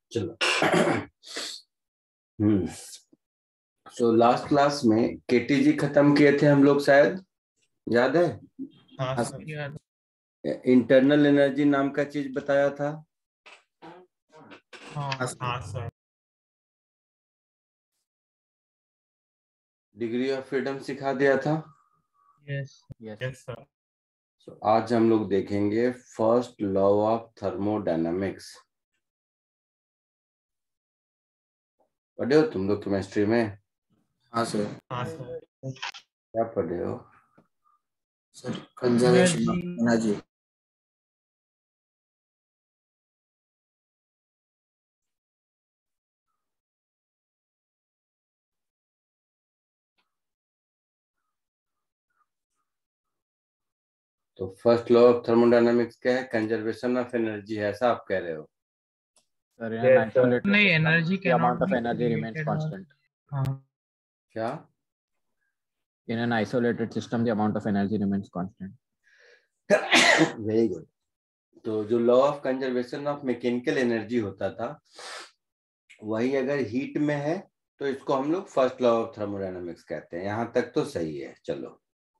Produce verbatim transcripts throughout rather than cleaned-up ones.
चलो। Hmm so last class में KTG खत्म किए थे हम लोग, शायद याद है? हाँ सर, याद। इंटरनल एनर्जी नाम का चीज बताया था। हाँ हाँ सर। डिग्री ऑफ फ्रीडम सिखा दिया था। Yes yes sir. so, आज हम लोग देखेंगे फर्स्ट लॉ ऑफ थर्मोडायनामिक्स। पढ़े हो तुम लोग केमिस्ट्री में? हाँ सर। हाँ सर। क्या पढ़े हो सर? Conservation of energy. तो फर्स्ट लॉ ऑफ थर्मोडायनामिक्स क्या है? कंजर्वेशन ऑफ एनर्जी है, ऐसा आप कह रहे हो? Sir, in an isolated नहीं, system, energy the amount cannot of be energy remains created or- constant. हाँ। क्या? In an isolated system, the amount of energy remains constant. Very good. तो जो law of conservation of mechanical energy होता था, वही अगर heat में है तो इसको हम लोग फर्स्ट लॉ ऑफ थर्मोडायनामिक्स कहते हैं। यहां तक तो सही है। चलो,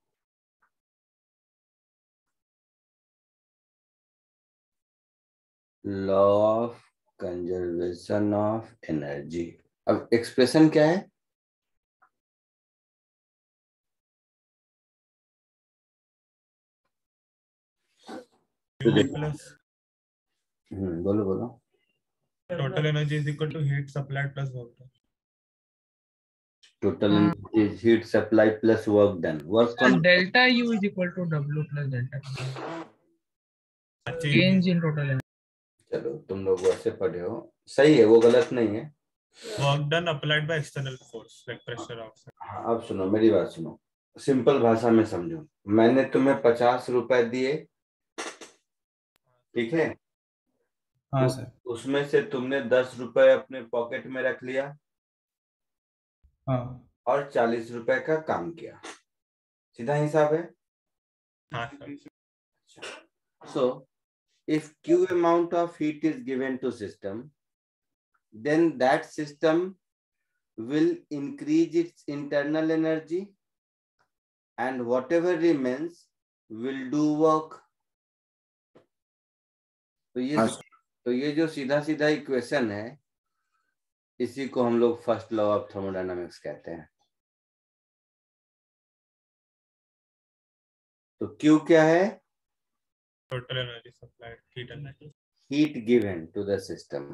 law of conservation of energy. अब एक्सप्रेशन क्या है? प्लस हम्म बोलो बोलो। Total energy is equal to heat supplied plus work done. Total energy is heat supply plus work done. Work कौन? Delta U is equal to W plus delta change in total energy. चलो, तुम लोग वैसे पढ़े हो, सही है, वो गलत नहीं है। Work done applied by external force like pressure outside. हाँ, अब सुनो, मेरी बात सुनो, सिंपल भाषा में समझो। मैंने तुम्हें पचास रुपए दिए, ठीक है? हाँ उस, सर। उसमें से तुमने दस रुपए अपने पॉकेट में रख लिया हाँ और चालीस रुपए का काम किया। सीधा हिसाब है। हाँ sir. So, if Q amount of heat is given to system, then that system will increase its internal energy and whatever remains will do work. तो ये तो ये जो सीधा सीधा इक्वेशन है, इसी को हम लोग फर्स्ट लॉ ऑफ थर्मोडायनामिक्स कहते हैं। तो Q क्या है? Total energy supplied heat energy. Heat given to the system.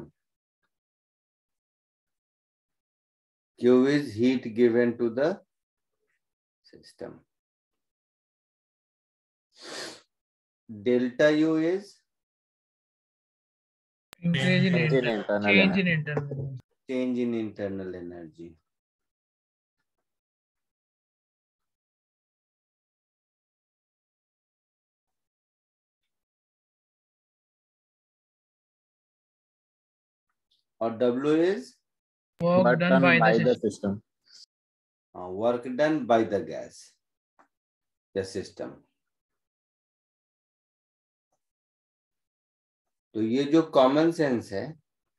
Q is heat given to the system. Delta U is Increase in Change in internal internal change in energy. internal change in internal energy. और W is work But done by the the system. system. uh, work done by the gas, the system. तो ये जो common sense है,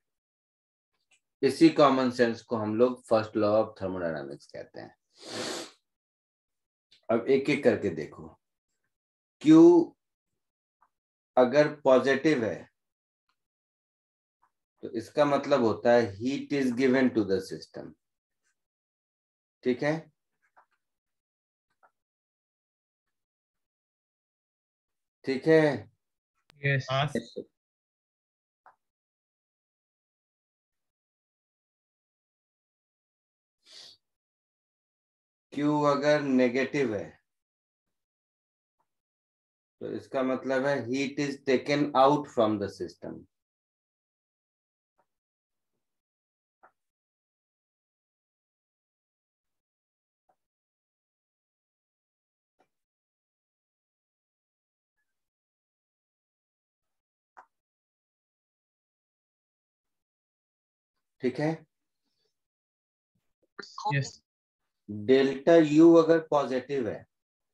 इसी common sense को हम लोग first law of thermodynamics कहते हैं। अब एक एक करके देखो। Q अगर पॉजिटिव है तो इसका मतलब होता है heat is given to the system, ठीक है? ठीक है। Yes. Q अगर नेगेटिव है तो इसका मतलब है heat is taken out from the system. ठीक है। Yes. डेल्टा यू अगर पॉजिटिव है,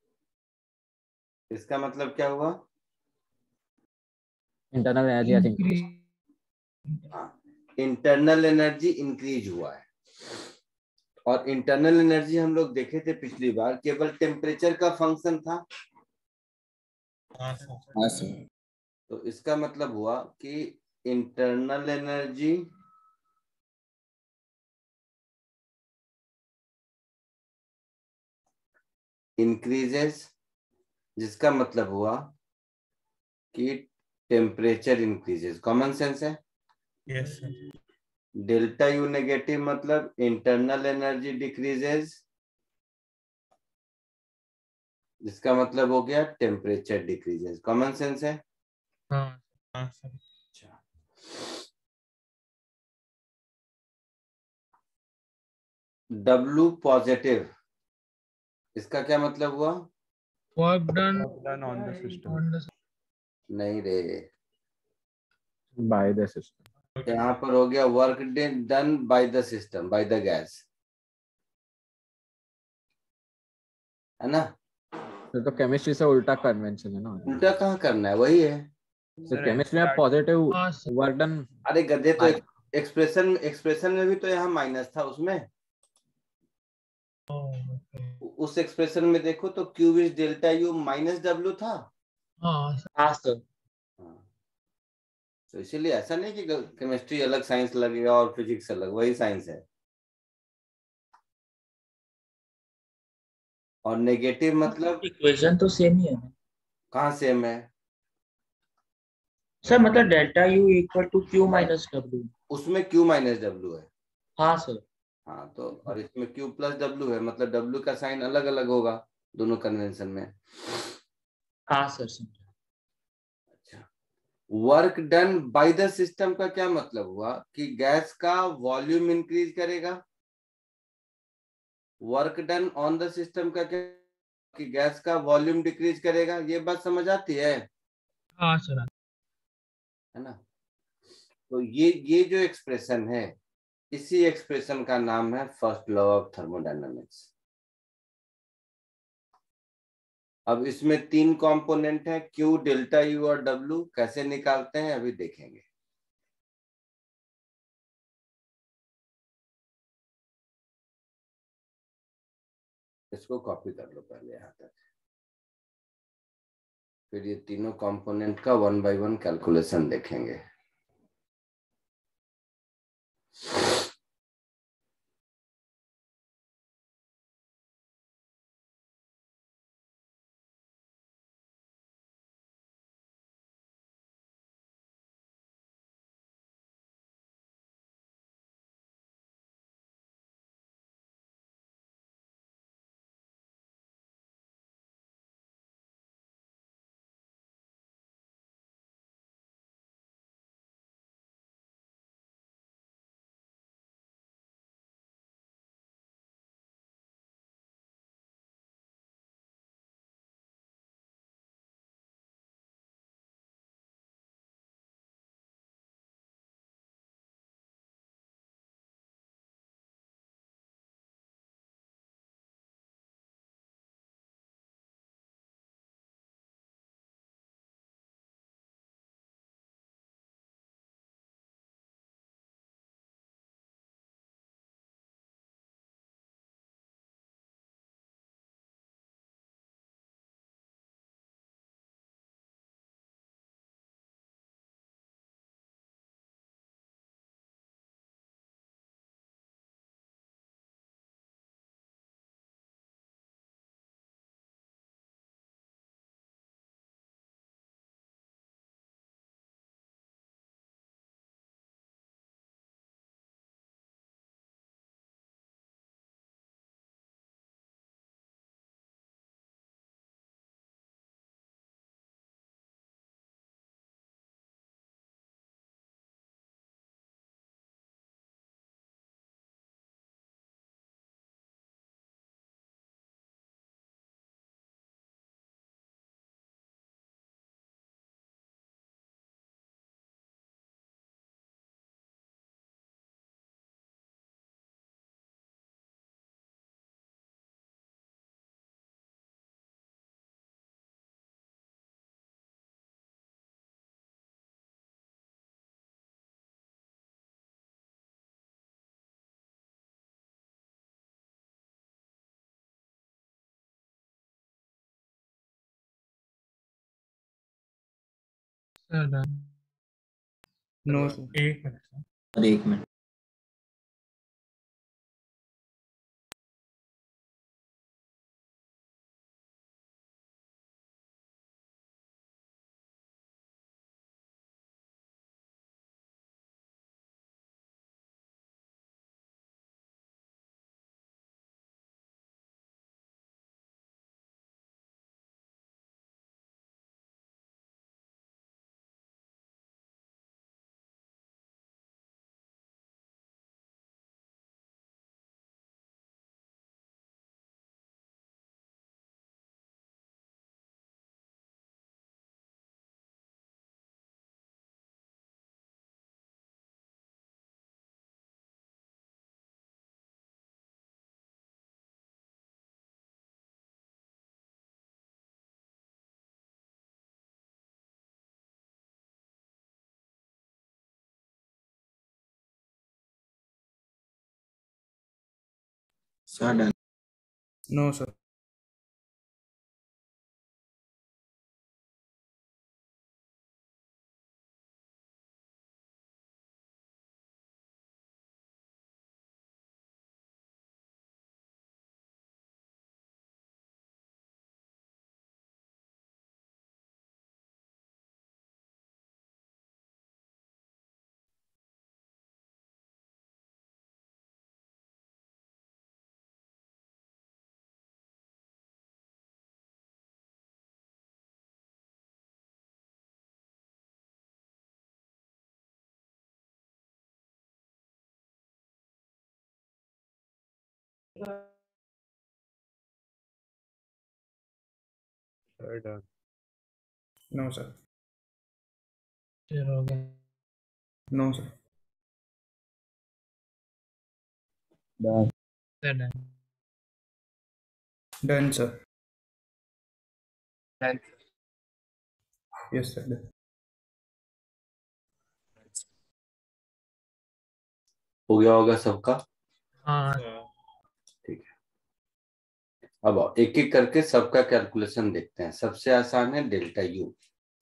इसका मतलब क्या हुआ? Internal energy has increased. हाँ, इंटरनल एनर्जी इंक्रीज हुआ है। और इंटरनल एनर्जी हम लोग देखे थे पिछली बार केवल टेम्परेचर का फंक्शन था। हाँ सर। हाँ सर। तो इसका मतलब हुआ कि इंटरनल एनर्जी इंक्रीजेस, जिसका मतलब हुआ कि टेम्परेचर इंक्रीजेस। कॉमन सेंस है। Yes sir. Delta U negative मतलब इंटरनल एनर्जी डिक्रीजेस, जिसका मतलब हो गया टेम्परेचर डिक्रीजेस। कॉमन सेंस है। हाँ हाँ सर। अच्छा, W पॉजिटिव, इसका क्या मतलब हुआ? work done done on the system. on the नहीं रे, by the system. यहाँ पर हो गया work done by the system, by the gas, है ना? तो, तो केमिस्ट्री से उल्टा कन्वेंशन है ना। उल्टा कहाँ करना है, वही है। तो केमिस्ट्री में पॉजिटिव हाँ सर। Work done. अरे गधे, तो एक्सप्रेशन एक्सप्रेशन में भी तो यहाँ माइनस था उसमें। उस एक्सप्रेशन में देखो तो Q is delta U minus W था। हाँ सर। हाँ सर। हाँ। तो इसीलिए ऐसा नहीं कि केमिस्ट्री अलग साइंस लगेगा और फिजिक्स अलग, वही साइंस है। और नेगेटिव मतलब इक्वेशन तो सेम ही है ना कहाँ सेम है? सर, मतलब delta U equal to Q minus W. उसमें क्यू माइनस डब्ल्यू है। हाँ सर। हाँ, तो और इसमें क्यू प्लस डब्ल्यू है, मतलब डब्ल्यू का साइन अलग अलग होगा दोनों कन्वेंशन में। हाँ सर समझा। अच्छा, work done by the system का क्या मतलब हुआ? कि गैस का वॉल्यूम इंक्रीज करेगा। Work done on the system का क्या? कि गैस का वॉल्यूम डिक्रीज करेगा। ये बात समझ आती है? हाँ सर। है ना? तो ये ये जो एक्सप्रेशन है, इसी एक्सप्रेशन का नाम है फर्स्ट लॉ ऑफ थर्मोडायनामिक्स। अब इसमें तीन कंपोनेंट हैं, क्यू, डेल्टा यू और डब्ल्यू। कैसे निकालते हैं अभी देखेंगे। इसको कॉपी कर लो पहले यहाँ तक, फिर ये तीनों कंपोनेंट का वन बाय वन कैलकुलेशन देखेंगे। Sir, done. No, sir. एक मिनट sir. सर एक minute. Sir done. No, sir. Sir, done. No, sir. Sir, हो गया. No, sir. Done. Sir, done. Done, sir. Done. Yes, sir. Done. हो गया होगा सबका. हाँ. Sir. ठीक है. अब एक एक करके सबका कैलकुलेशन देखते हैं. सबसे आसान है delta U.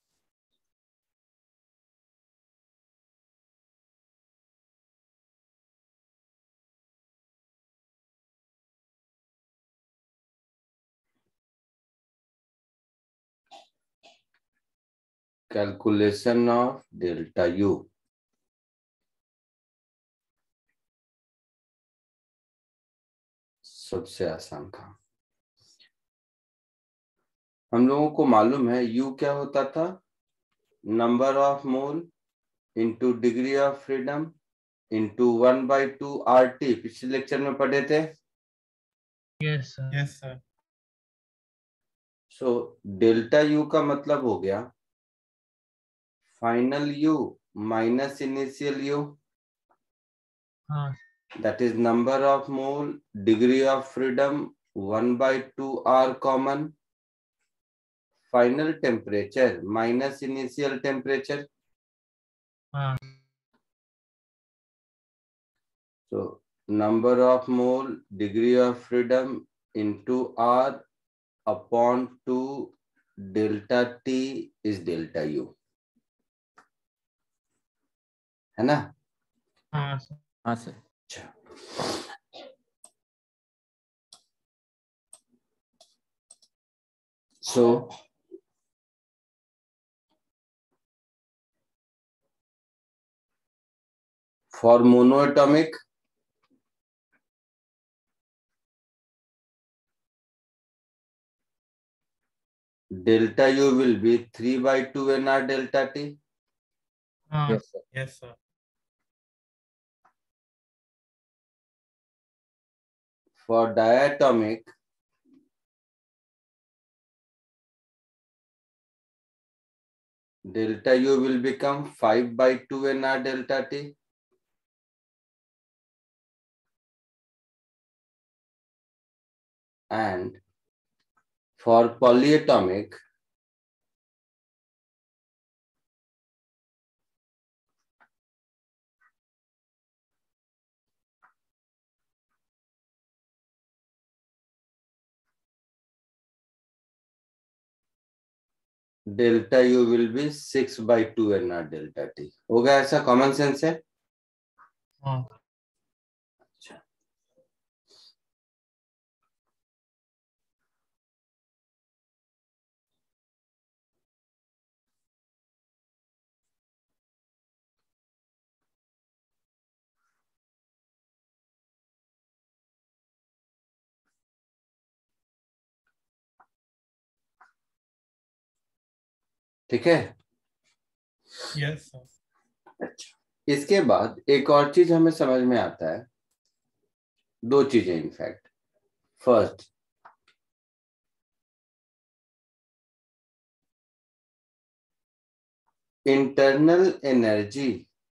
Calculation of delta U. सबसे आसान काम. हम लोगों को मालूम है U क्या होता था. Number of mole into degree of freedom into one by two R T. पिछले लेक्चर में पढ़े थे. Yes, sir. Yes, sir. So delta U का मतलब हो गया final U minus initial U. हाँ. That is number of mole, degree of freedom, one by two are common. Final temperature minus initial temperature. हाँ. So number of mole, degree of freedom into R upon two delta T is delta U. है ना? हाँ, sir. हाँ sir. अच्छा. So for monoatomic, delta U will be three by two N R delta T. हाँ. Yes sir. Yes, sir. For diatomic, delta U will become five by two N R delta T. And for polyatomic, delta U will be six by two N R delta T. होगा ऐसा? Common sense है? हाँ अच्छा, ठीक है। Yes, sir. अच्छा, इसके बाद एक और चीज हमें समझ में आता है, दो चीजें in fact. First, internal energy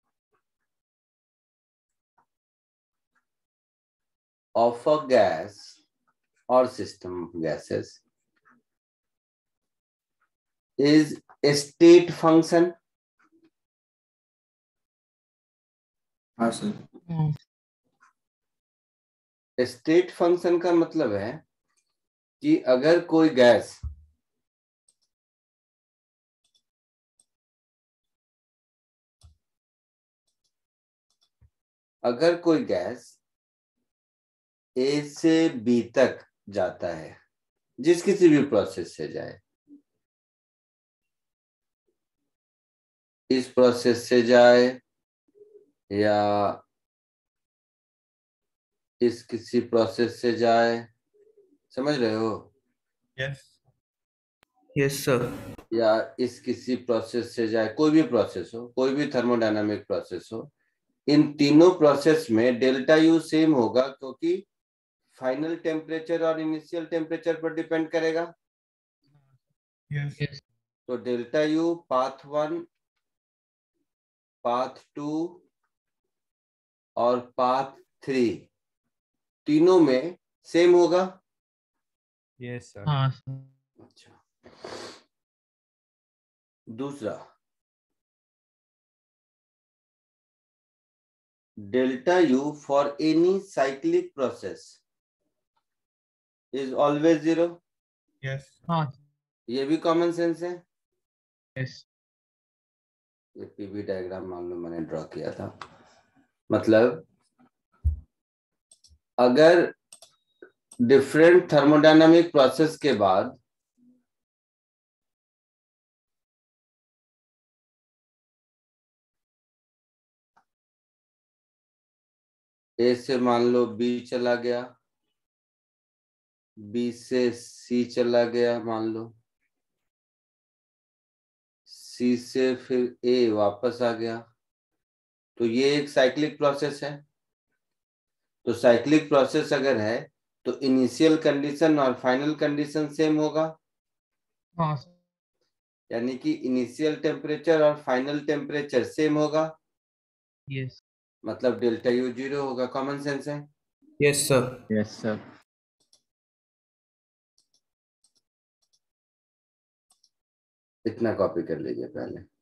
of a gas or system of gases is a state function. हाँ सर। हाँ स्टेट फंक्शन का मतलब है कि अगर कोई गैस अगर कोई गैस ए से बी तक जाता है, जिस किसी भी प्रोसेस से जाए, इस प्रोसेस से जाए या इस किसी प्रोसेस से जाए, समझ रहे हो? Yes. Yes, sir. या इस किसी प्रोसेस से जाए, कोई भी प्रोसेस हो, कोई भी थर्मोडायनामिक प्रोसेस हो, इन तीनों प्रोसेस में डेल्टा यू सेम होगा, क्योंकि फाइनल टेम्परेचर और इनिशियल टेम्परेचर पर डिपेंड करेगा। Yes. yes तो delta U path one, path two और पाथ थ्री तीनों में सेम होगा। Yes, sir. हाँ सर अच्छा, दूसरा, delta U for any cyclic process is always zero. Yes. हाँ ये भी कॉमन सेंस है। यस ये पीवी डायग्राम मान लो मैंने ड्रॉ किया था। मतलब अगर डिफरेंट थर्मोडायनामिक प्रोसेस के बाद ए से मान लो बी चला गया, बी से सी चला गया मान लो, सी से फिर ए वापस आ गया, तो ये एक साइक्लिक प्रोसेस है। तो साइक्लिक प्रोसेस अगर है तो इनिशियल कंडीशन और फाइनल कंडीशन सेम होगा, हाँ सर यानी कि इनिशियल टेम्परेचर और फाइनल टेम्परेचर सेम होगा, यस मतलब डेल्टा यू जीरो होगा। कॉमन सेंस है। Yes, sir. Yes, sir. इतना कॉपी कर लीजिए पहले।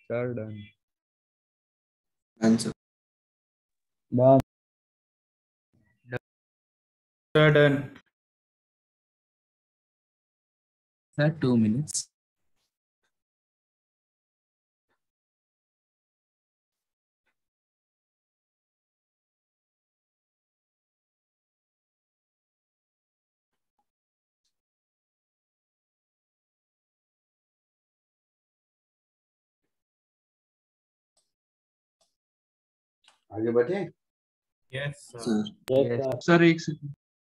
Sir, done. Done, sir. Done. Sir, done. Sir, two minutes. आगे बढ़े। Yes, sir. Sir. Yes, sir. Sir एक second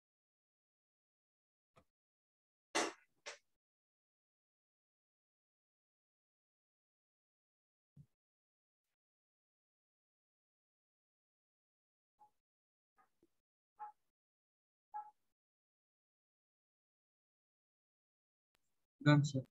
done sir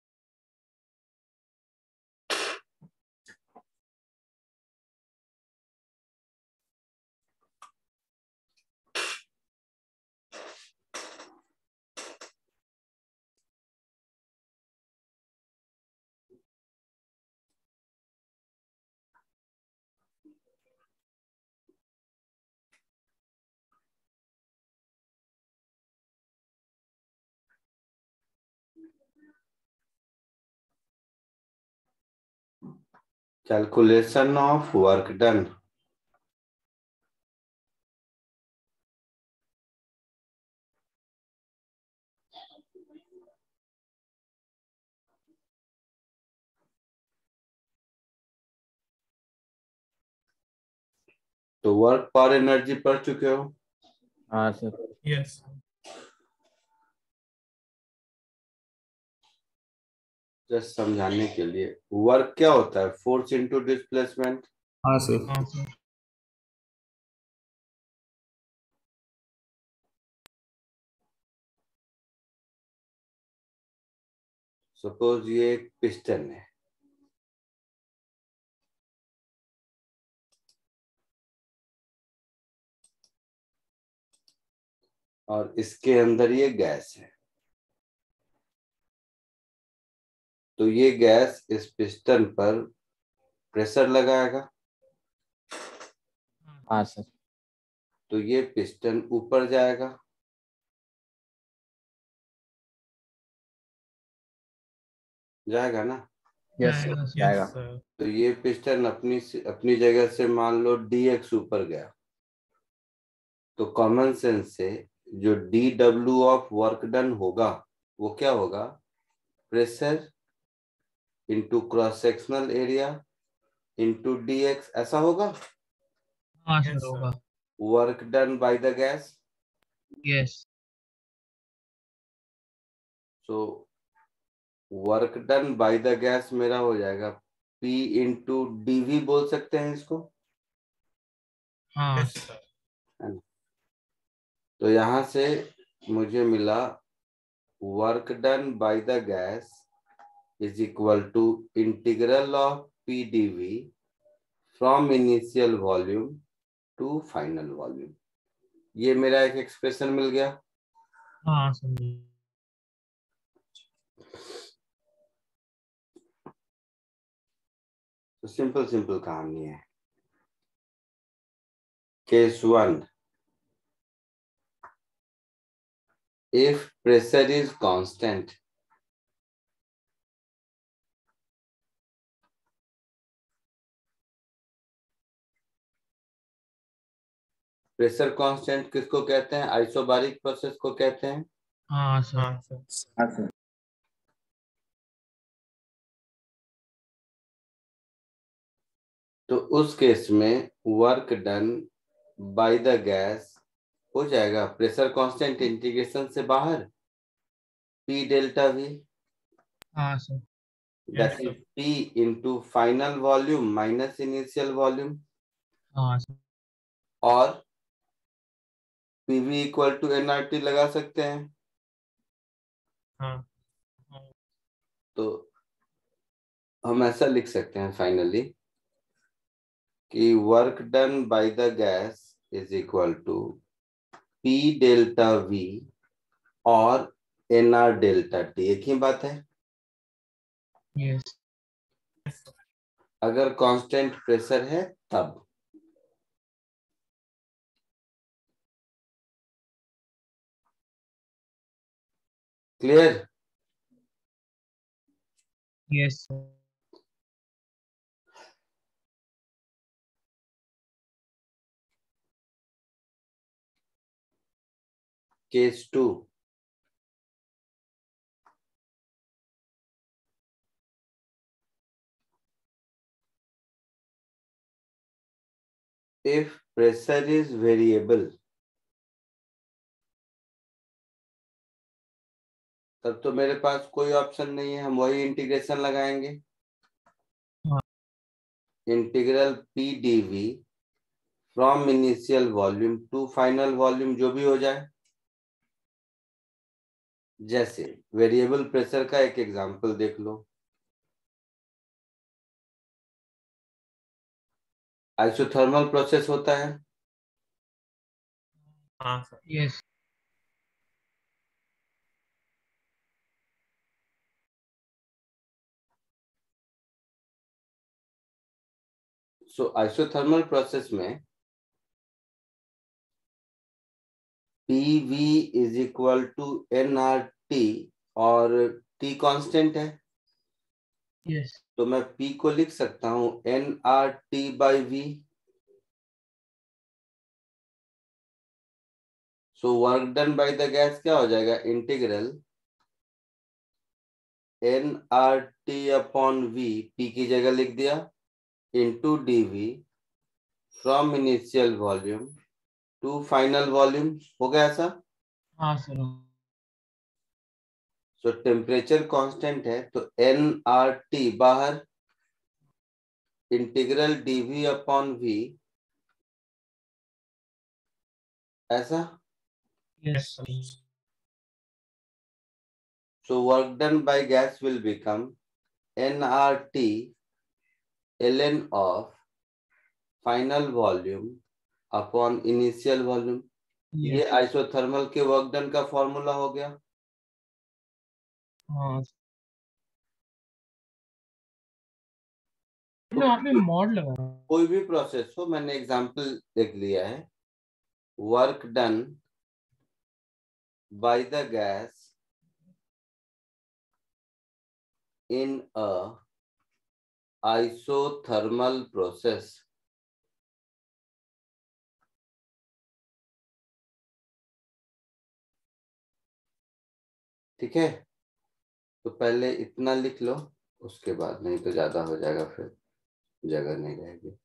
Calculation of work done. तो वर्क पर एनर्जी पढ़ चुके हो? हाँ सर. Yes. जस्ट समझाने के लिए, वर्क क्या होता है? Force into displacement. हाँ सर. हाँ सर. सपोज ये एक पिस्टन है, और इसके अंदर ये गैस है. तो ये गैस इस पिस्टन पर प्रेशर लगाएगा. हाँ सर. तो ये पिस्टन ऊपर जाएगा. जाएगा ना? Yes sir. Yes, जाएगा. Yes, sir. तो ये पिस्टन अपनी अपनी जगह से मान लो डी एक्स ऊपर गया. तो कॉमन सेंस से जो D W of work done होगा वो क्या होगा? Pressure into cross sectional area into D X, ऐसा होगा. हाँ Yes, सर sir. होगा work done by the gas. Yes so work done by the gas मेरा हो जाएगा P इंटू डी वी, बोल सकते हैं इसको. हाँ Yes, sir. तो यहां से मुझे मिला work done by the gas is equal to integral of P D V from initial volume to final volume. ये मेरा एक एक्सप्रेशन मिल गया. हाँ समझे तो सिंपल सिंपल कहानी है. Case one, if pressure is constant, pressure constant किसको कहते हैं? आइसोबारिक प्रोसेस को कहते हैं. हाँ सर हाँ सर. हाँ सर. तो उस केस में work done by the gas हो जाएगा प्रेशर कांस्टेंट इंटीग्रेशन से बाहर P डेल्टा V, हाँ sir that Yes, is P into final volume minus initial volume, हाँ सर और P V equal to N R T लगा सकते हैं. हाँ. तो हम ऐसा लिख सकते हैं फाइनली कि work done by the gas is equal to P delta V और N R डेल्टा T. एक ही बात है. यस अगर कांस्टेंट प्रेशर है तब। Clear? Yes, sir. Case two, if pressure is variable, तब तो मेरे पास कोई ऑप्शन नहीं है, हम वही इंटीग्रेशन लगाएंगे। हाँ। Integral P D V from initial volume to final volume, जो भी हो जाए। जैसे वेरिएबल प्रेशर का एक एग्जांपल देख लो, आइसोथर्मल प्रोसेस होता है। हाँ sir. Yes. So isothermal process में P V is equal to N R T, और टी कांस्टेंट है, Yes. तो मैं P को लिख सकता हूं N R T by V. So work done by the gas क्या हो जाएगा, integral N R T upon V, P की जगह लिख दिया, into D V from initial volume to final volume. हो गया ऐसा? हाँ सर। सो टेम्परेचर कांस्टेंट है, तो एन आर टी बाहर, integral D V upon V, ऐसा। Yes. So work done by gas will become N R T ln of final volume upon initial volume। ये Yes. Isothermal के work done का formula हो गया। हाँ। तो आपने मॉड लगाया। कोई भी प्रोसेस हो, मैंने एग्जांपल देख लिया है। Work done by the gas in a isothermal process. ठीक है, तो पहले इतना लिख लो, उसके बाद नहीं तो ज्यादा हो जाएगा, फिर जगह नहीं रहेगी।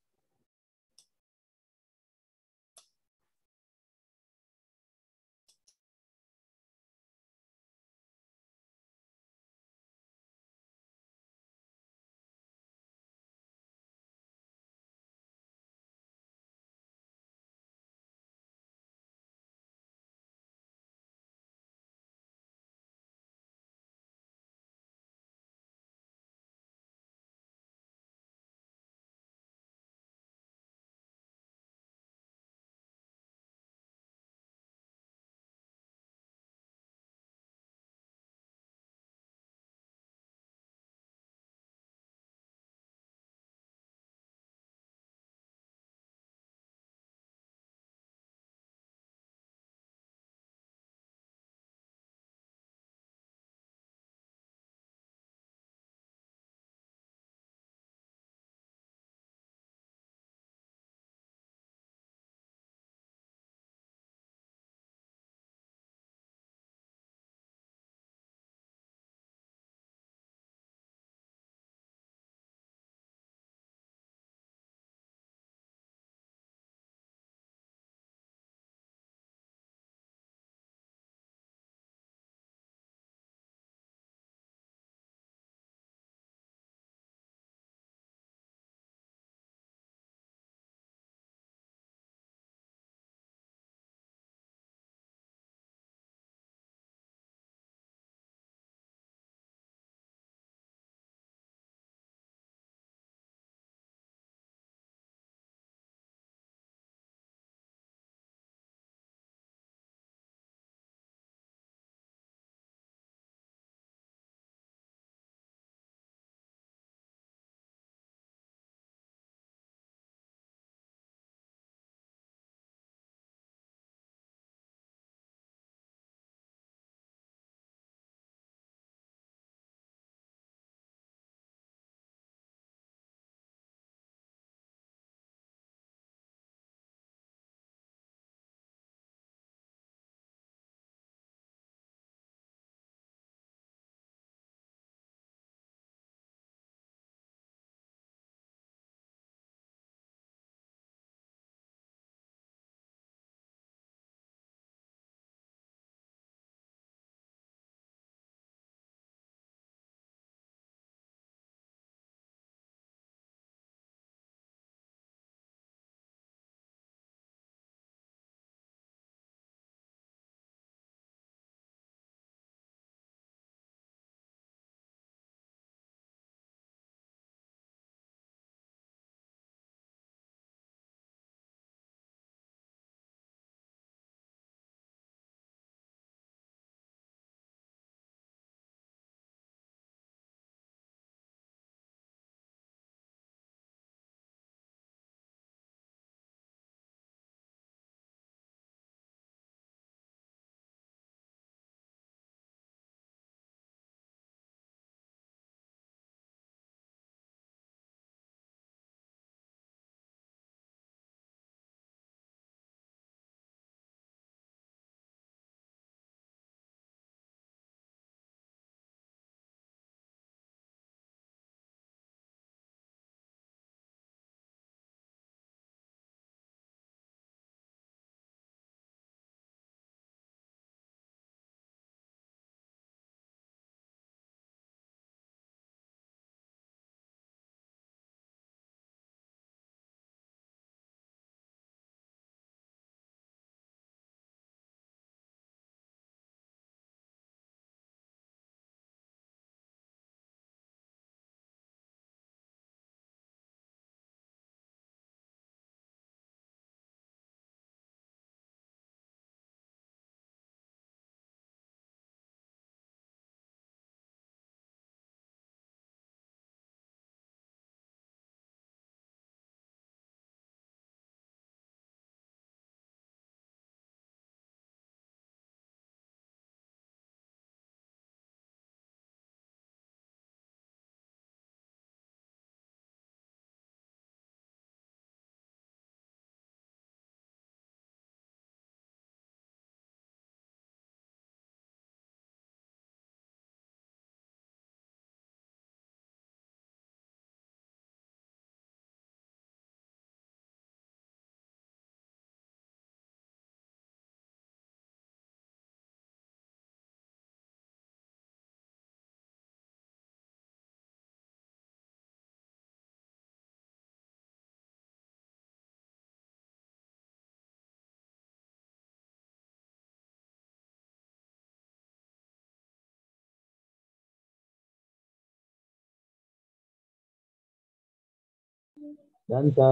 Done, sir.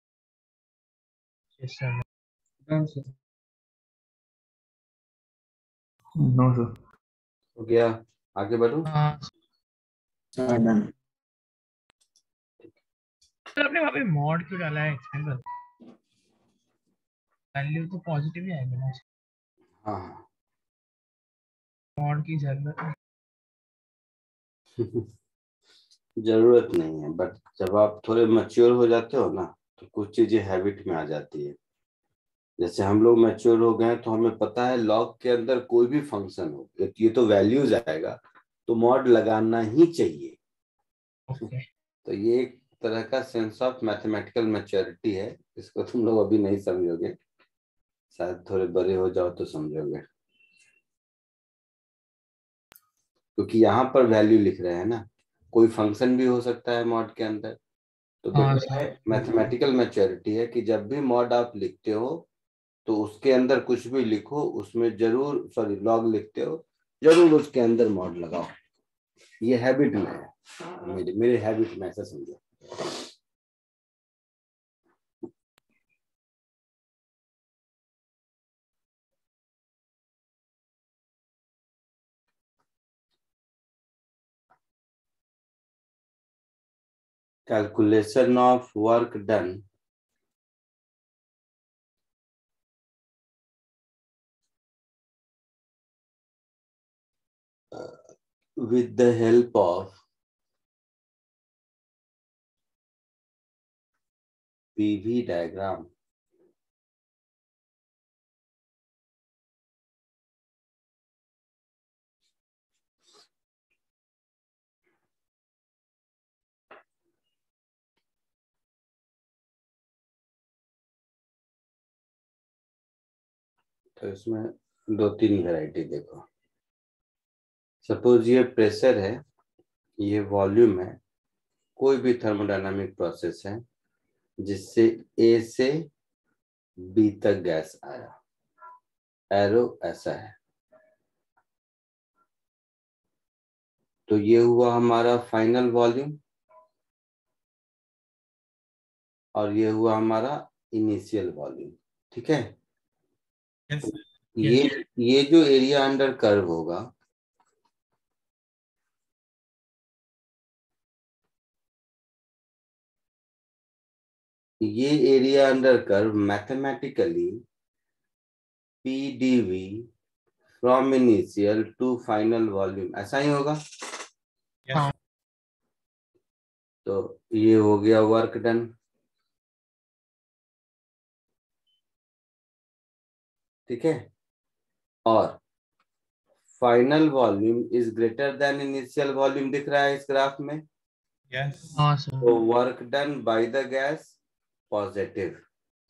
Yes, sir. Done, sir. No, sir. हो गया, आगे बढ़ो। हाँ Sir, done. सर, आपने वहाँ पे मॉड क्यों डाला है? एक्सप्लेन कर। वैल्यू तो पॉजिटिव ही आएगी ना, हाँ हाँ मॉड की जरूरत नहीं। जरूरत नहीं है, बट जब आप थोड़े मैच्योर हो जाते हो ना तो कुछ चीजें हैबिट में आ जाती है। जैसे हम लोग मैच्योर हो गए तो हमें पता है लॉग के अंदर कोई भी फंक्शन हो, ये तो वैल्यूज आएगा तो मॉड लगाना ही चाहिए। ओके, तो ये एक तरह का सेंस ऑफ मैथमेटिकल मैच्योरिटी है, इसको तुम लोग अभी नहीं समझोगे, शायद थोड़े बड़े हो जाओ तो समझोगे, क्योंकि यहाँ पर वैल्यू लिख रहे हैं ना, कोई फंक्शन भी हो सकता है मॉड के अंदर। तो हाँ बेटा सर। मैथमेटिकल मैच्योरिटी है कि जब भी मॉड आप लिखते हो तो उसके अंदर कुछ भी लिखो, उसमें जरूर, सॉरी लॉग लिखते हो जरूर उसके अंदर मॉड लगाओ। ये हैबिट में है, मेरे मेरे हैबिट में ऐसा समझो। Calculation of work done uh, with the help of P V diagram. तो इसमें दो तीन वैरायटी देखो। सपोज ये प्रेशर है, ये वॉल्यूम है, कोई भी थर्मोडायनामिक प्रोसेस है जिससे ए से बी तक गैस आया, एरो ऐसा है। तो ये हुआ हमारा फाइनल वॉल्यूम और ये हुआ हमारा इनिशियल वॉल्यूम, ठीक है। Yes. ये ये जो एरिया अंडर कर्व होगा, ये area under curve mathematically P D V from initial to final volume ऐसा ही होगा। Yes. तो ये हो गया वर्क डन। ठीक है, और final volume is greater than initial volume दिख रहा है इस ग्राफ में। Yes. हाँ सर। तो work done by the gas positive,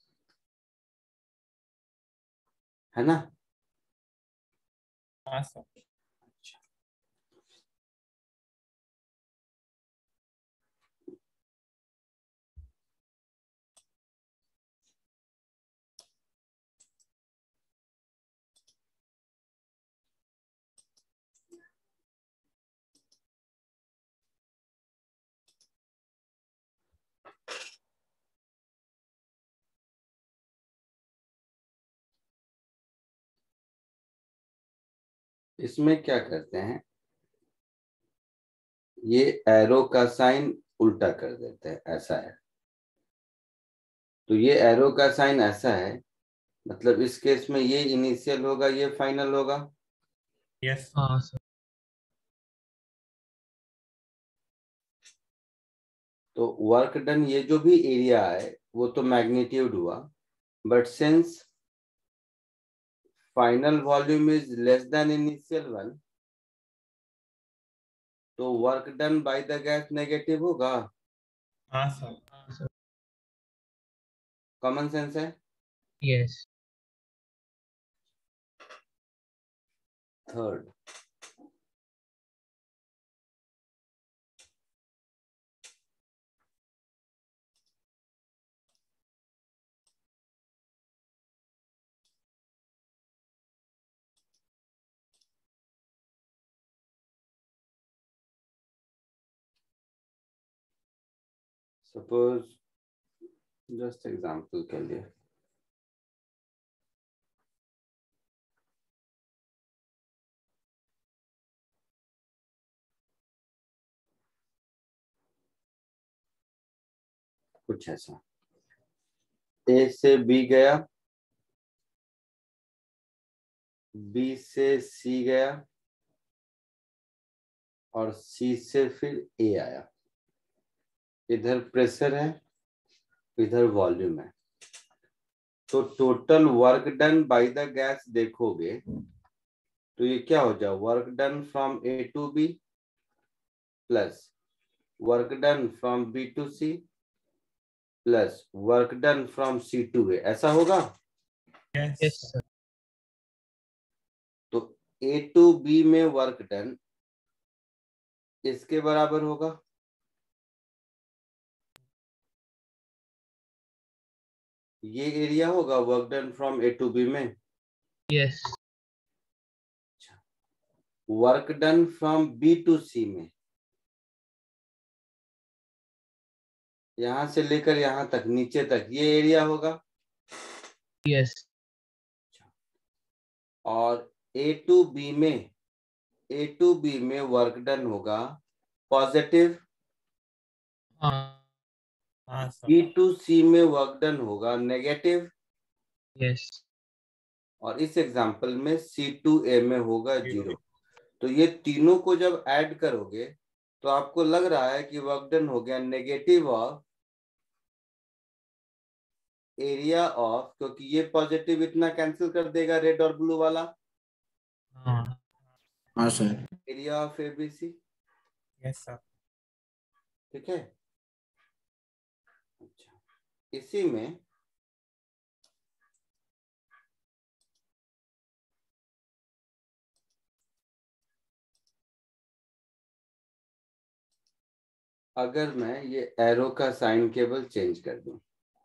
है ना। Awesome. इसमें क्या करते हैं, ये एरो का साइन उल्टा कर देते हैं, ऐसा है। तो ये एरो का साइन ऐसा है, मतलब इस केस में ये इनिशियल होगा, ये फाइनल होगा। Yes. हाँ सर। तो वर्क डन, ये जो भी एरिया है वो तो मैग्नीट्यूड हुआ, but since final volume is less than initial one, तो work done by the gas negative होगा। Awesome. हाँ सर। कॉमन सेंस है। Yes. Third, suppose just example के लिए कुछ ऐसा, ए से बी गया, बी से सी गया और सी से फिर ए आया। इधर प्रेशर है, इधर वॉल्यूम है। तो total work done by the gas देखोगे तो ये क्या हो जाए, work done from A to B plus work done from B to C plus work done from C to A, ऐसा होगा। Yes. Yes, sir. तो ए टू बी में वर्क डन इसके बराबर होगा, ये एरिया होगा work done from A to B में। Yes. Work done from B to C में, यहां से लेकर यहां तक नीचे तक ये एरिया होगा। Yes. और ए टू बी में, ए टू बी में वर्क डन होगा पॉजिटिव, हाँ. हाँ सर। बी टू सी में वर्क डन होगा नेगेटिव, Yes. और इस एग्जांपल में सी टू ए में होगा जीरो। तो ये तीनों को जब ऐड करोगे तो आपको लग रहा है कि वर्क डन हो गया नेगेटिव ऑफ एरिया ऑफ, क्योंकि ये पॉजिटिव इतना कैंसिल कर देगा रेड और ब्लू वाला, हाँ. हाँ sir. Area of ABC. Yes sir. ठीक है। अच्छा, इसी में अगर मैं ये एरो का साइन केवल चेंज कर दूं,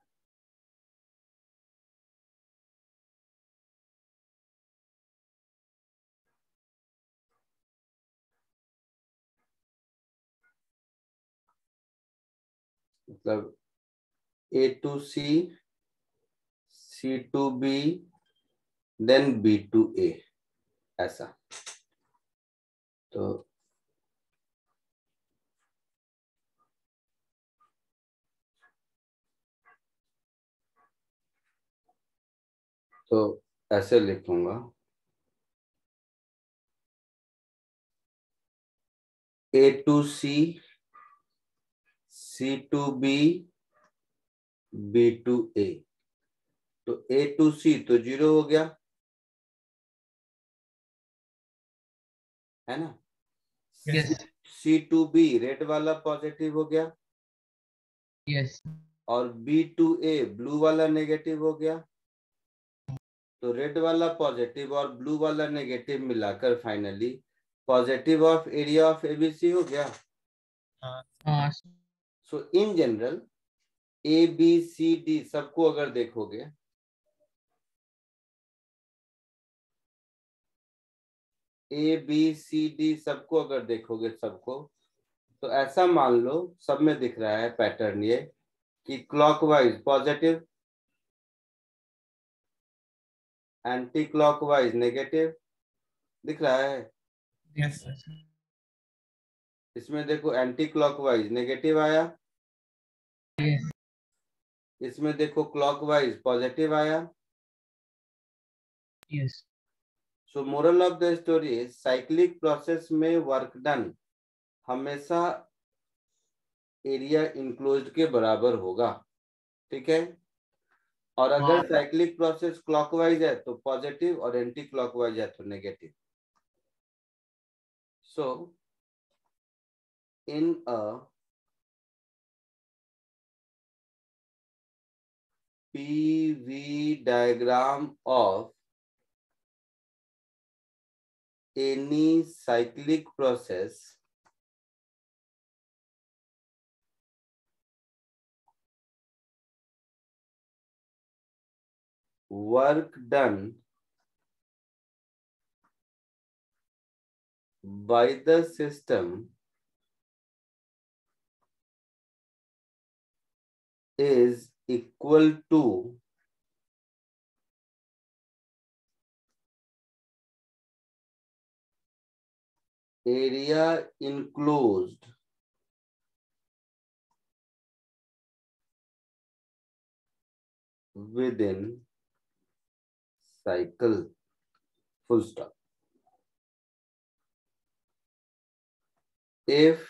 मतलब A to C, C to B, then B to A, ऐसा। तो तो ऐसे लिखूंगा, A to C, C to B, B to A. तो ए टू सी तो जीरो हो गया, है ना। Yes. C to B red वाला पॉजिटिव हो गया, Yes. और बी टू ए ब्लू वाला नेगेटिव हो गया। तो रेड वाला पॉजिटिव और ब्लू वाला नेगेटिव मिलाकर finally positive of area of ABC हो गया। हाँ. So in general A B C D सबको अगर देखोगे, ए बी सी डी सबको अगर देखोगे सबको, तो ऐसा मान लो सब में दिख रहा है पैटर्न ये कि clockwise positive, anti clockwise negative दिख रहा है। Yes sir. इसमें देखो एंटी क्लॉकवाइज नेगेटिव आया, Yes. इसमें देखो क्लॉकवाइज पॉजिटिव आया। Yes. So moral of the story is cyclic process में वर्क डन हमेशा एरिया इनक्लोज्ड के बराबर होगा। ठीक है। और अगर साइक्लिक प्रोसेस क्लॉकवाइज है तो पॉजिटिव और एंटी क्लॉकवाइज है तो negative. So in a P V diagram of any cyclic process, work done by the system is equal to area enclosed within cycle, full stop. If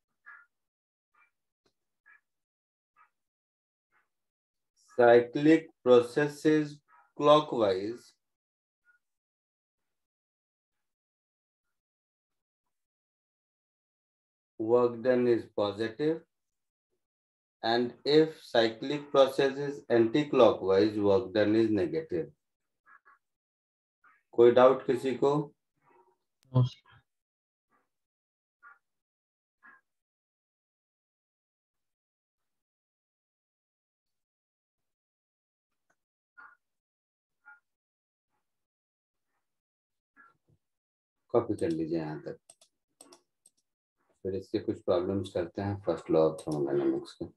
cyclic processes clockwise, work done is positive, and if cyclic process is anti-clockwise, work done is negative. कोई doubt किसी को? No, sir. Copy कर लीजिए यहाँ तक, फिर इसके कुछ प्रॉब्लम्स करते हैं फर्स्ट लॉ ऑफ थर्मोडायनामिक्स के।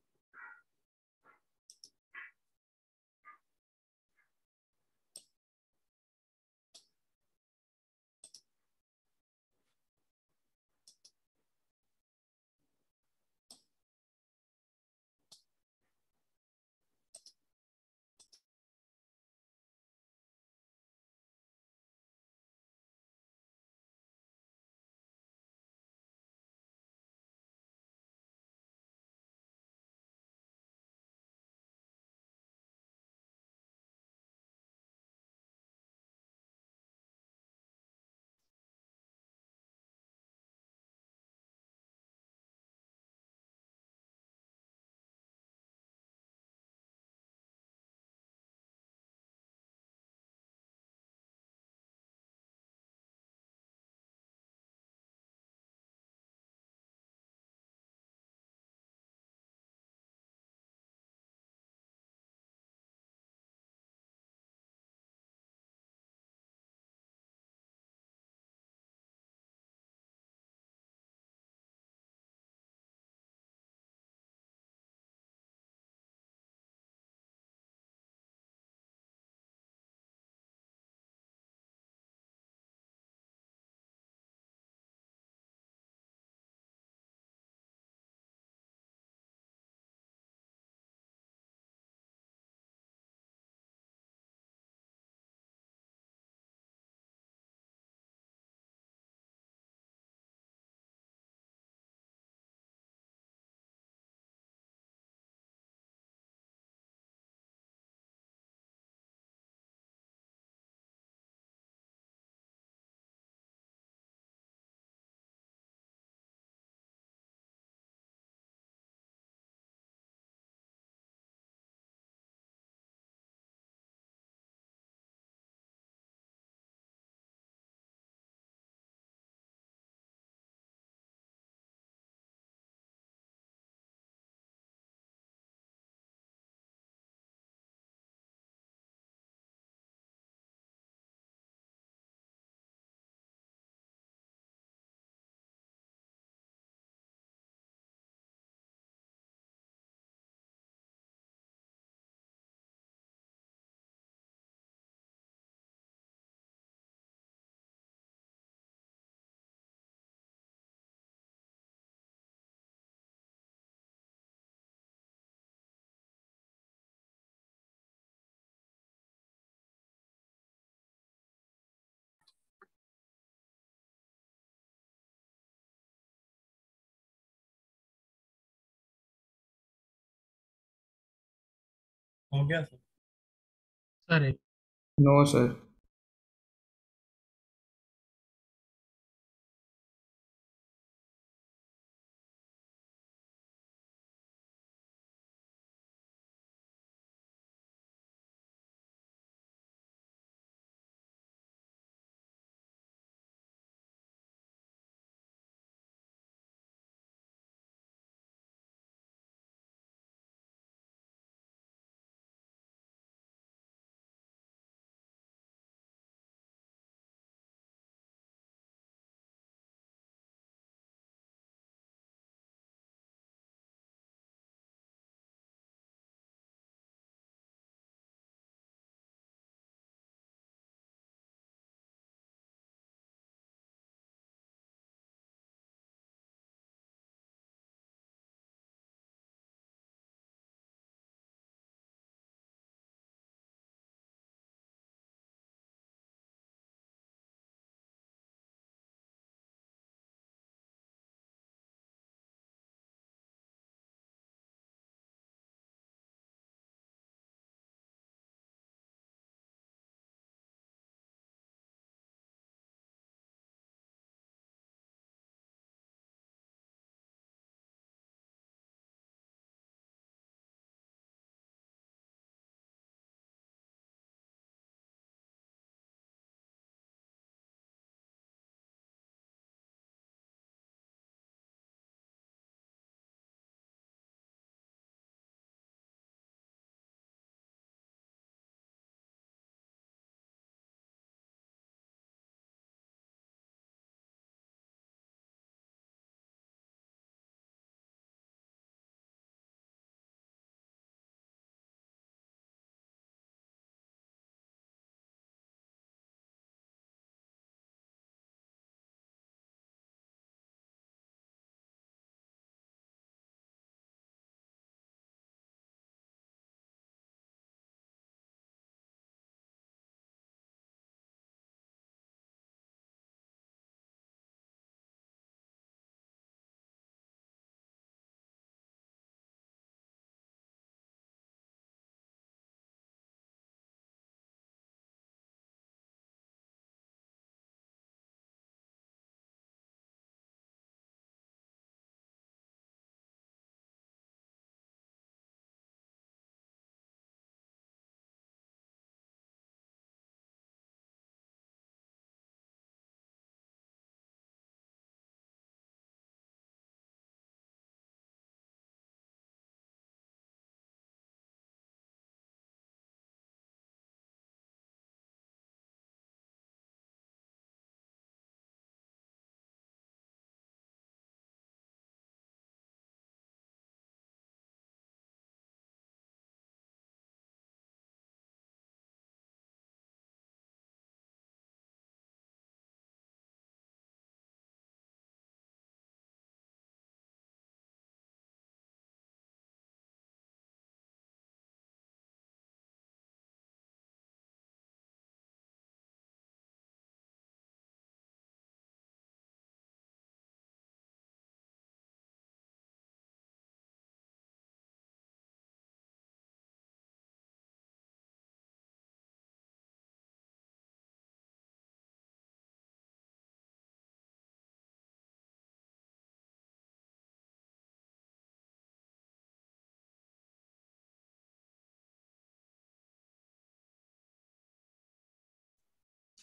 हो गया sir? Sir, No, sir.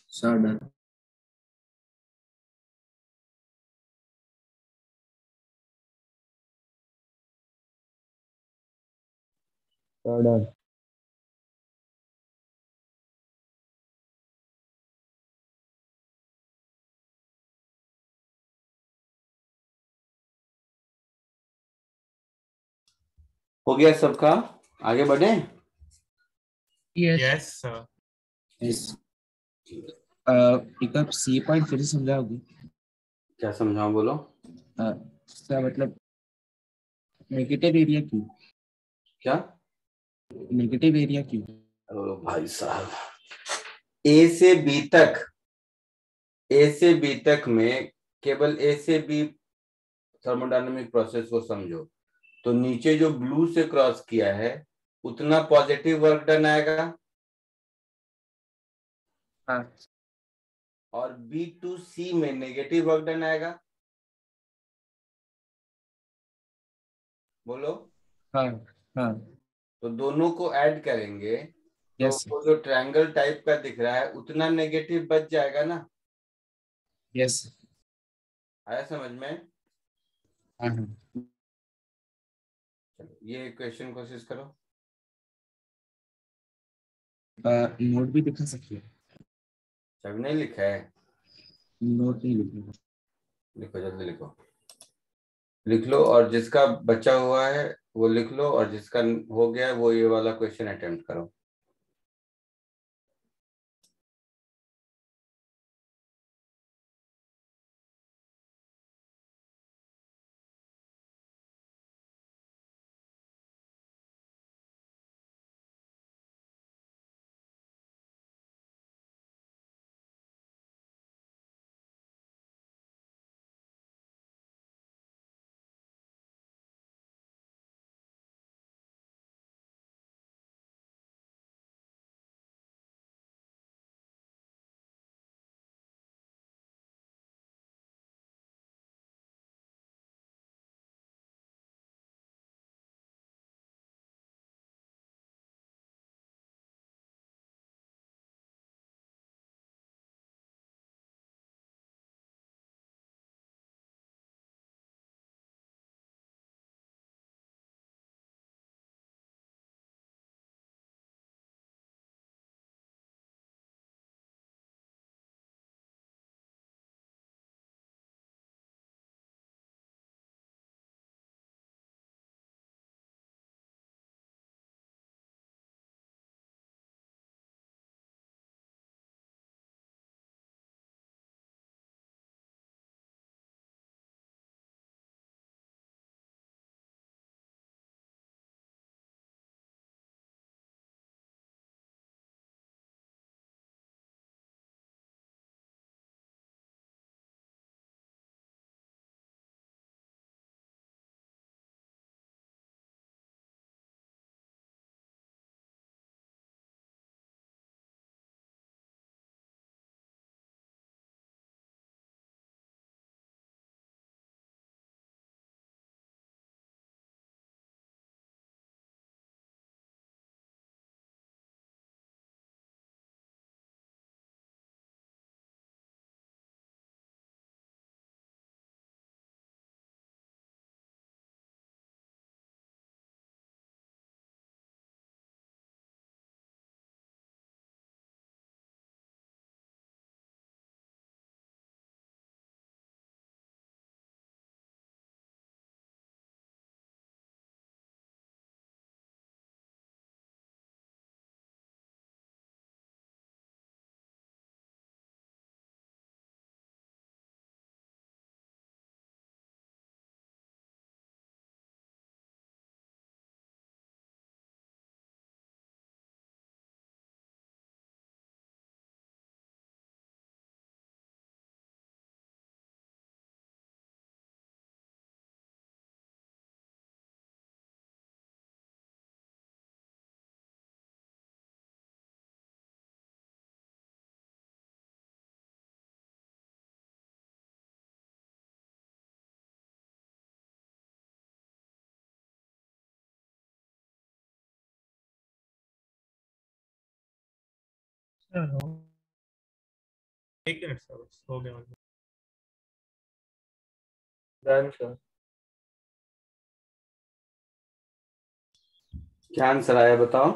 Sir, done. Sir, done. हो गया सबका? आगे बढ़े? Yes. Yes, sir. Yes. Uh, एक आप सी पॉइंट फिर से समझाओगे? क्या समझाऊं, बोलो। Uh, सर मतलब नेगेटिव एरिया क्यों? क्या? नेगेटिव एरिया क्यों? ओ भाई साहब, ए से बी तक, ए से बी तक में केवल ए से बी थर्मोडायनामिक प्रोसेस को समझो, तो नीचे जो ब्लू से क्रॉस किया है उतना पॉजिटिव वर्क डन आएगा, हाँ और बी टू सी में नेगेटिव वर्क डन आएगा। बोलो। हाँ हाँ। तो दोनों को ऐड करेंगे तो यस वो जो ट्रायंगल टाइप का दिख रहा है उतना नेगेटिव बच जाएगा ना। यस। आया समझ में? हाँ हाँ। चलो ये क्वेश्चन कोशिश करो। नोट भी दिखा सकते हैं? सब नहीं लिखा है? नोट नहीं लिखा। लिखो, जल्दी लिखो, लिख लो, और जिसका बचा हुआ है वो लिख लो, और जिसका हो गया है वो ये वाला क्वेश्चन अटेम्प्ट करो। Sir, no. एक मिनट सर, बस हो गया मतलब। Done sir. क्या आंसर आया बताओ?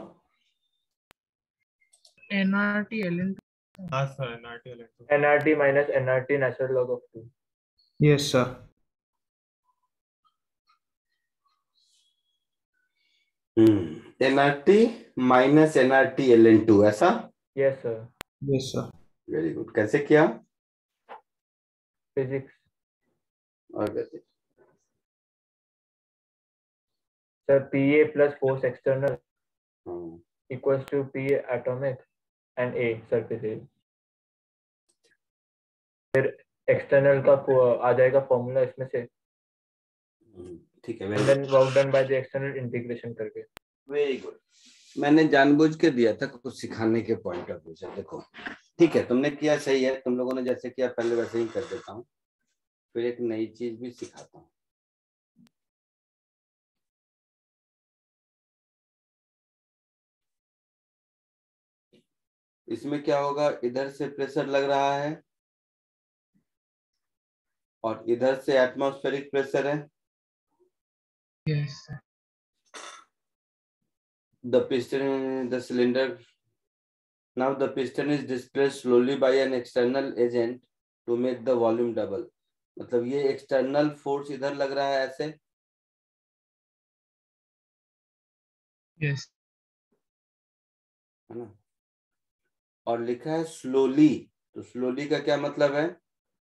एनआरटी एलएन हाँ sir, NRT LN NRT minus NRT natural log of two. Yes, sir. Hmm NRT minus NRT L N two, ऐसा? Yes sir. Yes, sir. Very good. कैसे किया? फिजिक्स। और कैसे? Sir P A plus force external hmm, equals to P A atomic and A surface area. फिर external का फो- आ जाएगा formula इसमें से, हम्म, ठीक है। And very then work done by the external integration करके। Very good. मैंने जानबूझ के दिया था कुछ सिखाने के पॉइंट ऑफ व्यू से। देखो ठीक है, तुमने किया सही है। तुम लोगों ने जैसे किया पहले वैसे ही कर देता हूँ, फिर एक नई चीज भी सिखाता हूँ। इसमें क्या होगा, इधर से प्रेशर लग रहा है और इधर से एटमॉस्फेरिक प्रेशर है। Yes The piston, the cylinder. Now the piston is displaced slowly by an external agent to make the volume double. मतलब ये एक्सटर्नल फोर्स इधर लग रहा है ऐसे, यस है ना, और लिखा है स्लोली। तो स्लोली का क्या मतलब है?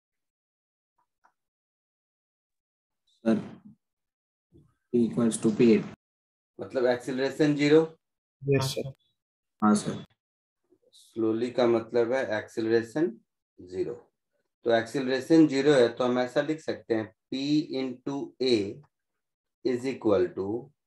Sir, P equals to P. मतलब एक्सीलरेशन जीरो। Yes, sir. हाँ सर। स्लोली का मतलब है एक्सीलरेशन जीरो। तो एक्सीलरेशन जीरो है तो हम ऐसा लिख सकते हैं P into A is equal to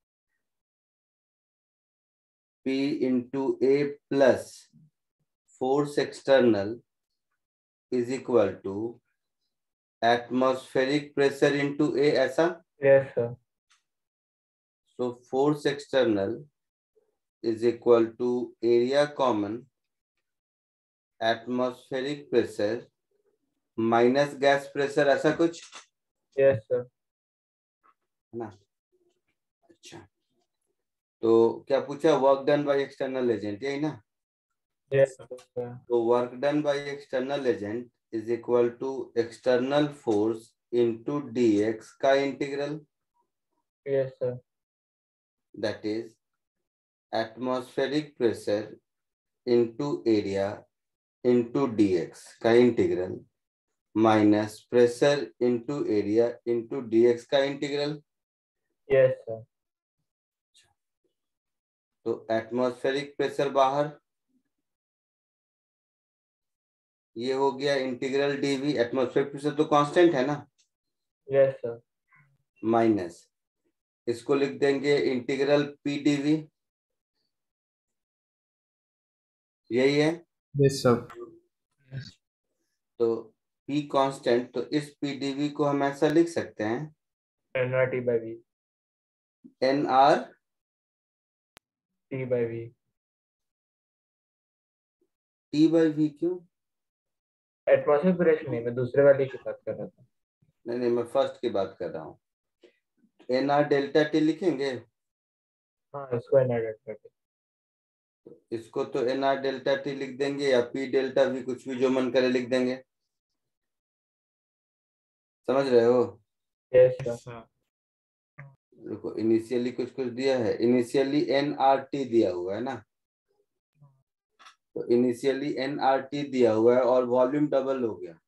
P into A plus force external is equal to atmospheric pressure into A, ऐसा? Yes sir. So force external is equal to area common atmospheric pressure minus gas pressure, ऐसा कुछ yes sir. है ना? अच्छा, तो क्या पूछा? Work done by external agent, यही ना? Yes sir. सर। तो work done by external agent is equal to external force into D X का integral, yes sir. That is atmospheric pressure into area into D X का integral minus pressure into area into D X का integral. Yes sir. तो atmospheric pressure बाहर, ये हो गया integral DV. Atmospheric pressure तो constant है ना, यस सर। माइनस इसको लिख देंगे इंटीग्रल पी डीवी, यही है। Yes, sir. तो P कांस्टेंट, तो इस P dV को हम ऐसा लिख सकते हैं NRT by V. N R T by V. T by V. क्यों? एटमॉस्फेरिक प्रेशर नहीं, मैं दूसरे वाले की बात कर रहा था। नहीं नहीं, मैं फर्स्ट की बात कर रहा हूँ। एन आर डेल्टा टी लिखेंगे, हाँ इसको एनआरटी करके। इसको तो एन आर डेल्टा टी लिख देंगे या पी डेल्टा वी, कुछ भी जो मन करे लिख देंगे। समझ रहे हो? Yes sir. सर। देखो इनिशियली कुछ कुछ दिया है, इनिशियली एन आर टी दिया हुआ है ना, तो इनिशियली एन आर टी दिया हुआ है और वॉल्यूम डबल हो गया।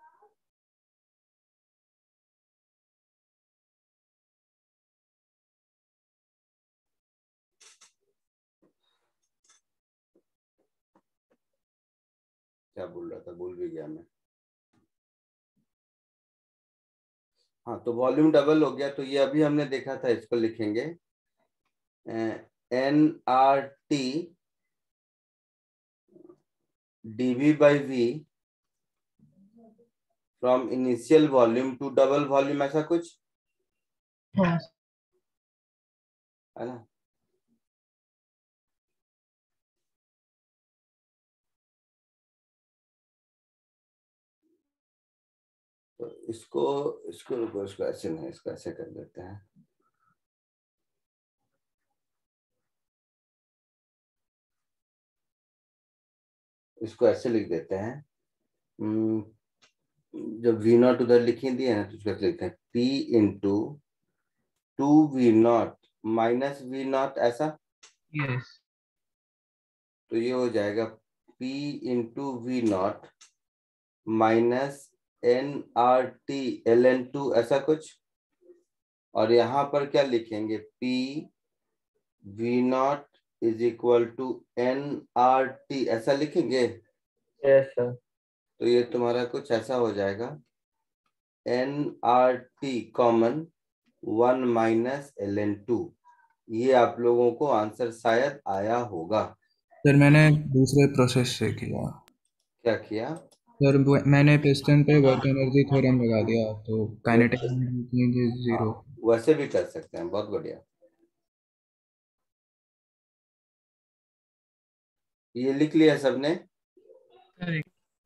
क्या बोल रहा था, भूल भी गया मैं। हाँ, तो वॉल्यूम डबल हो गया, तो ये अभी हमने देखा था, इसको लिखेंगे N R T DV by V from initial volume to double volume, ऐसा कुछ हाँ है ना। इसको इसको रुको, इसको ऐसे नहीं, इसको ऐसे कर देते हैं। इसको ऐसे लिख देते हैं, जब वी नॉट उधर लिखी दी है ना तो इसको ऐसे लिखते हैं P into two V naught minus V naught, ऐसा। Yes. तो ये हो जाएगा P into V naught minus N R T L N two, ऐसा कुछ। और यहाँ पर क्या लिखेंगे, P V naught is equal to N R T, ऐसा लिखेंगे। Yes sir. तो ये तुम्हारा कुछ ऐसा हो जाएगा, N R T common one minus L N two. ये आप लोगों को आंसर शायद आया होगा। सर मैंने दूसरे प्रोसेस से किया। क्या किया सर वो- मैंने पिस्टन पे वर्क एनर्जी थ्योरम लगा दिया, तो काइनेटिक एनर्जी जीरो। वैसे भी कर सकते हैं, बहुत बढ़िया। ये लिख लिया सबने? Correct.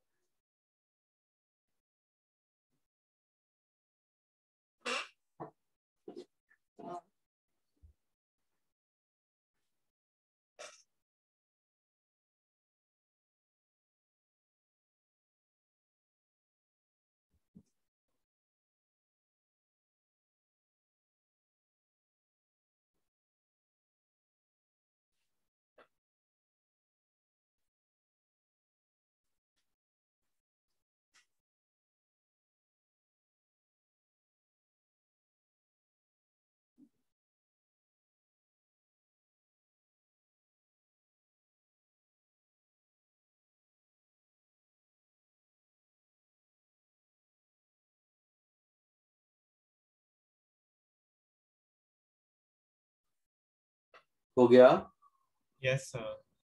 हो गया? Yes, sir.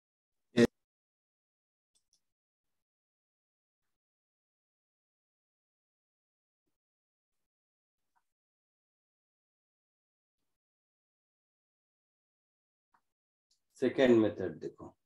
सेकेंड मेथड देखो।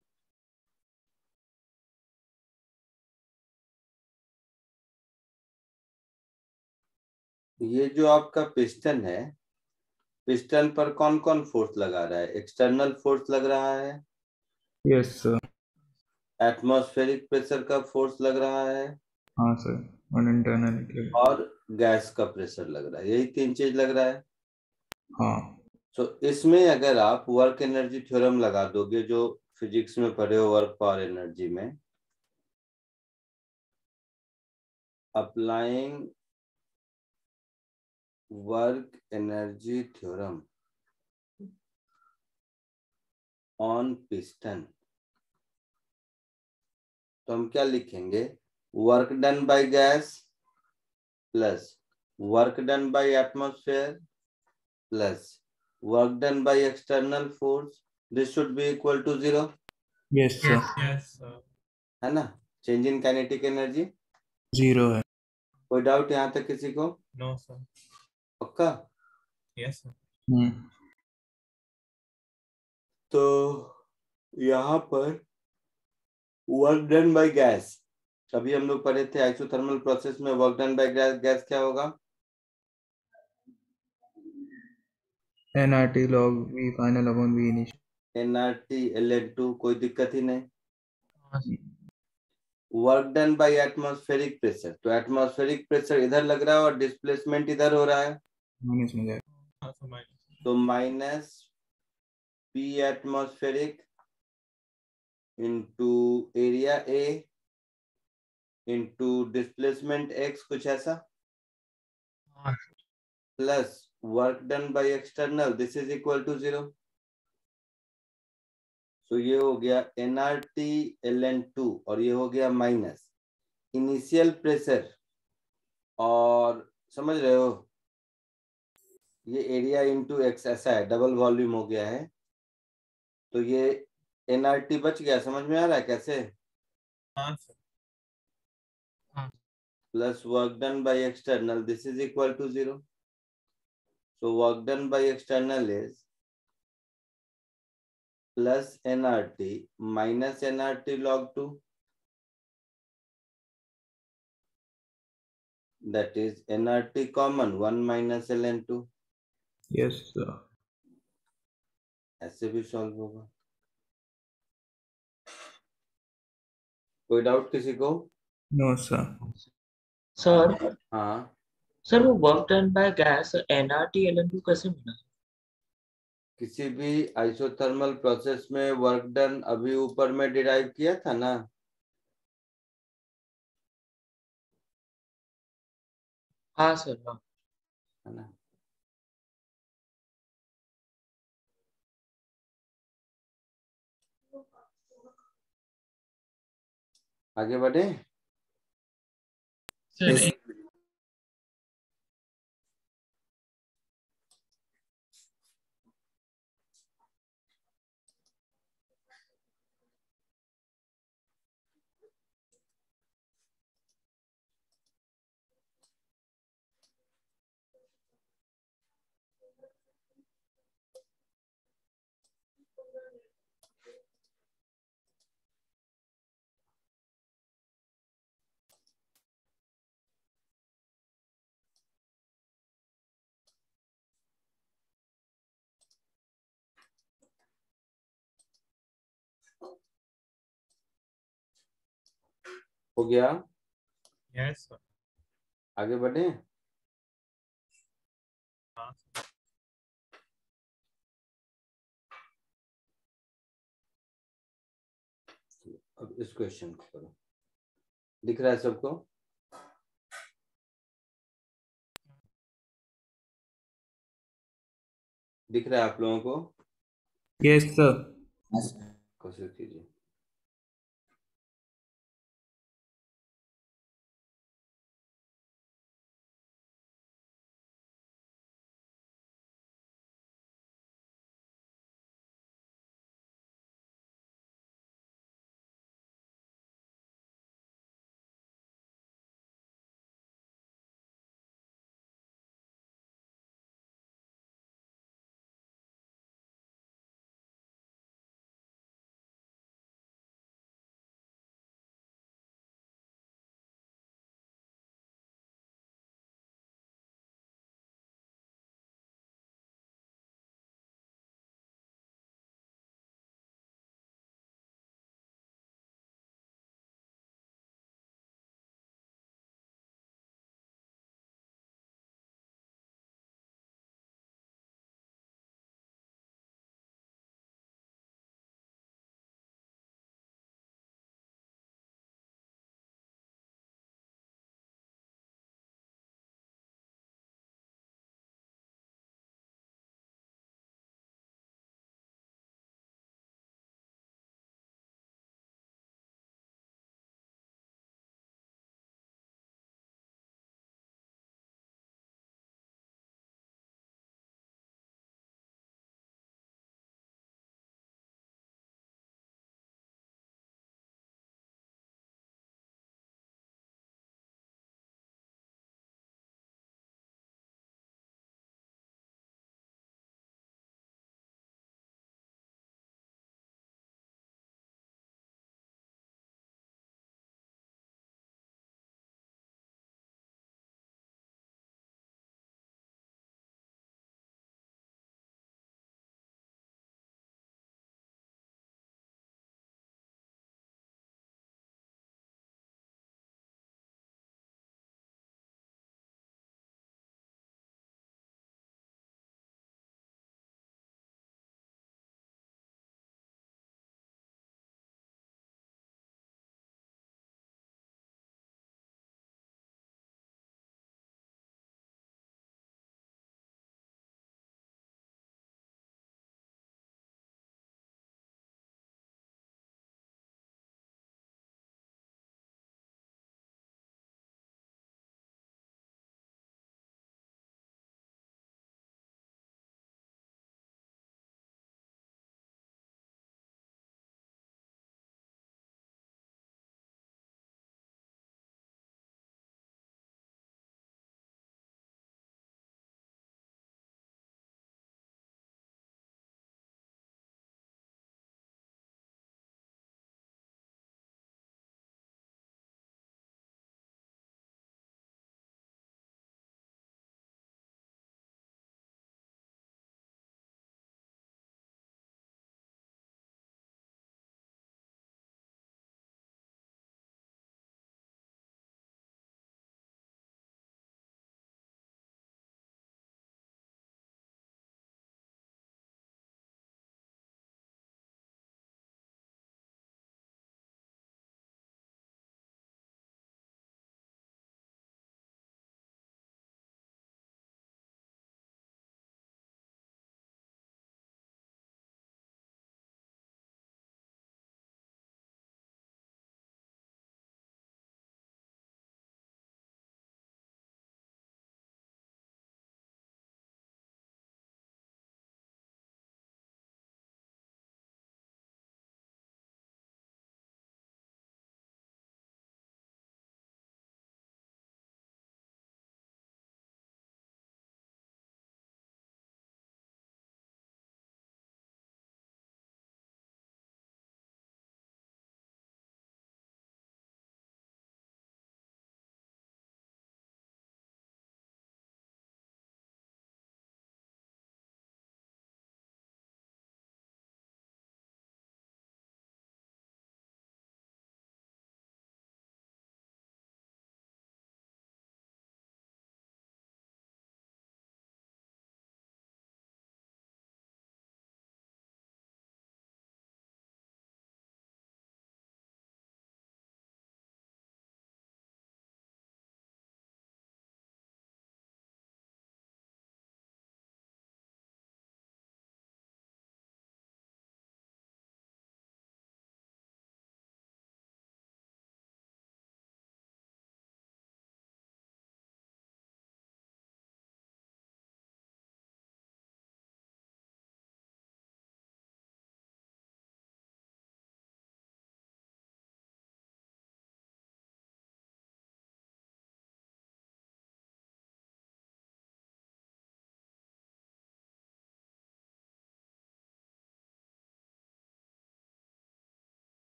ये जो आपका पिस्टन है, पिस्टन पर कौन कौन फोर्स लगा रहा है? एक्सटर्नल फोर्स लग रहा है, यस सर। एटमॉस्फेरिक प्रेशर का फोर्स लग रहा है, हाँ सर, और इंटरनल। और गैस का प्रेशर लग रहा है। यही तीन चीज लग रहा है। हाँ तो इसमें अगर आप वर्क एनर्जी थ्योरम लगा दोगे, जो फिजिक्स में पढ़े हो, वर्क पावर एनर्जी में, applying work energy theorem on piston, तो हम क्या लिखेंगे, work done by gas plus work done by atmosphere plus work done by external force, this should be equal to zero. Yes sir. Yes, sir. है ना? Change in kinetic energy zero है। कोई doubt यहाँ तक किसी को? No, sir. पक्का? Yes, sir. हम्म। तो यहाँ पर वर्क डन बाय गैस, अभी हम लोग पढ़े थे आइसोथर्मल प्रोसेस में, work done by gas gas क्या होगा? N R T log V final upon V initial. N R T L N two, कोई दिक्कत ही नहीं। Yes. Work done by atmospheric pressure, तो एटमॉस्फेरिक प्रेशर इधर लग रहा है और डिस्प्लेसमेंट इधर हो रहा है, माइनस में जाएगा। हाँ, so minus. तो minus P atmospheric into area A into displacement X, कुछ ऐसा, Yes. Plus work done by external, this is equal to zero. तो ये हो गया N R T L N two, और ये हो गया माइनस इनिशियल प्रेशर, और समझ रहे हो, ये एरिया इंटू एक्स ऐसा है, डबल वॉल्यूम हो गया है। तो ये एन आर टी बच गया, समझ में आ रहा है कैसे? हाँ, sir. Plus work done by external, this is equal to zero. So work done by external is plus N R T minus N R T log two. that is N R T common one minus L N two. Yes sir. ऐसे भी solve होगा. कोई doubt किसी को? No sir. Sir हाँ, sir वो work done by gas NRT LN two कैसे मिला? किसी भी आइसोथर्मल प्रोसेस में वर्क डन अभी ऊपर में डिराइव किया था ना. हाँ सर. हाँ है ना. आगे बढ़े. Sir Yes. एक हो गया. Yes, sir. आगे बढ़े. हाँ, अब इस क्वेश्चन को करो. दिख रहा है सबको? दिख रहा है आप लोगों को? Yes sir. कोशिश कीजिए.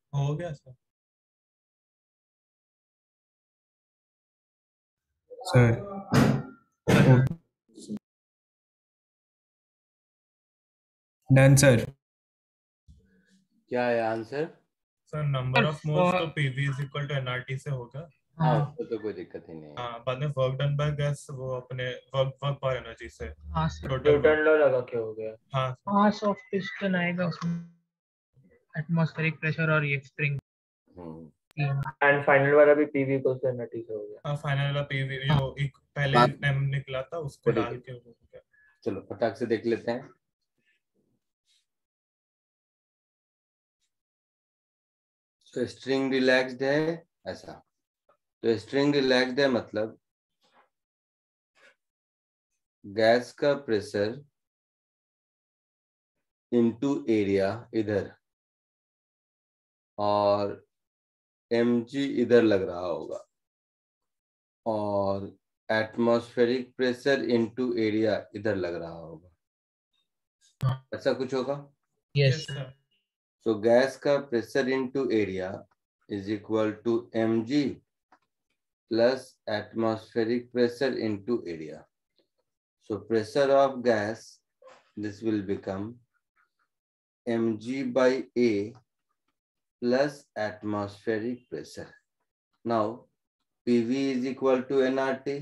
हो गया सर। Sir done sir. क्या है answer? Sir number sir of moles तो for- PV is equal to NRT से होगा। हाँ, हाँ उसको तो कोई दिक्कत ही नहीं है। हाँ, बाद में वर्क डन बाय गैस वो अपने वर्क वर्क पर एनर्जी से हाँ सर टोटल न्यूटन लॉ लगा के हो गया। हाँ मास ऑफ पिस्टन आएगा उसमें, एटमॉस्फेरिक प्रेशर और ये स्प्रिंग हम्म। तीन। एंड फाइनल वाला भी पीवी को से एनर्जी से हो गया। हाँ, फाइनल वाला पीवी जो एक पहले बात- एम निकला था उसको ठीक डाल है। के वो हो गया। चलो फटाक से देख लेते हैं। तो स्ट्रिंग रिलैक्स्ड है ऐसा। तो स्ट्रिंग रिलैक्स्ड है मतलब गैस का प्रेशर इनटू एरिया इधर और mg इधर लग रहा होगा और एटमॉस्फेरिक प्रेशर इनटू एरिया इधर लग रहा होगा, ऐसा कुछ होगा। Yes yes sir. So gas का pressure into area is equal to mg plus atmospheric pressure into area. So pressure of gas, this will become mg by A plus atmospheric pressure. Now P V is equal to N R T.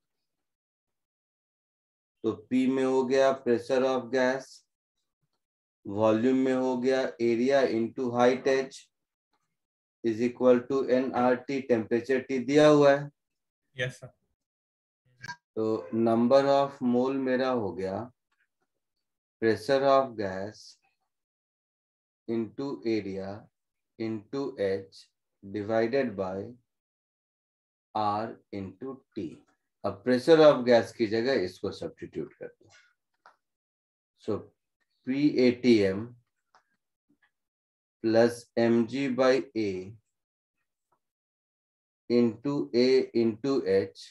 तो P में हो गया pressure of gas, volume में हो गया area into height h is equal to N R T, temperature T दिया हुआ है। Yes sir. तो नंबर ऑफ मोल मेरा हो गया pressure of gas into area into H divided by R into T. अब प्रेशर ऑफ गैस की जगह इसको सब्स्टिट्यूट कर दो। So P A T M plus M G by A into A into H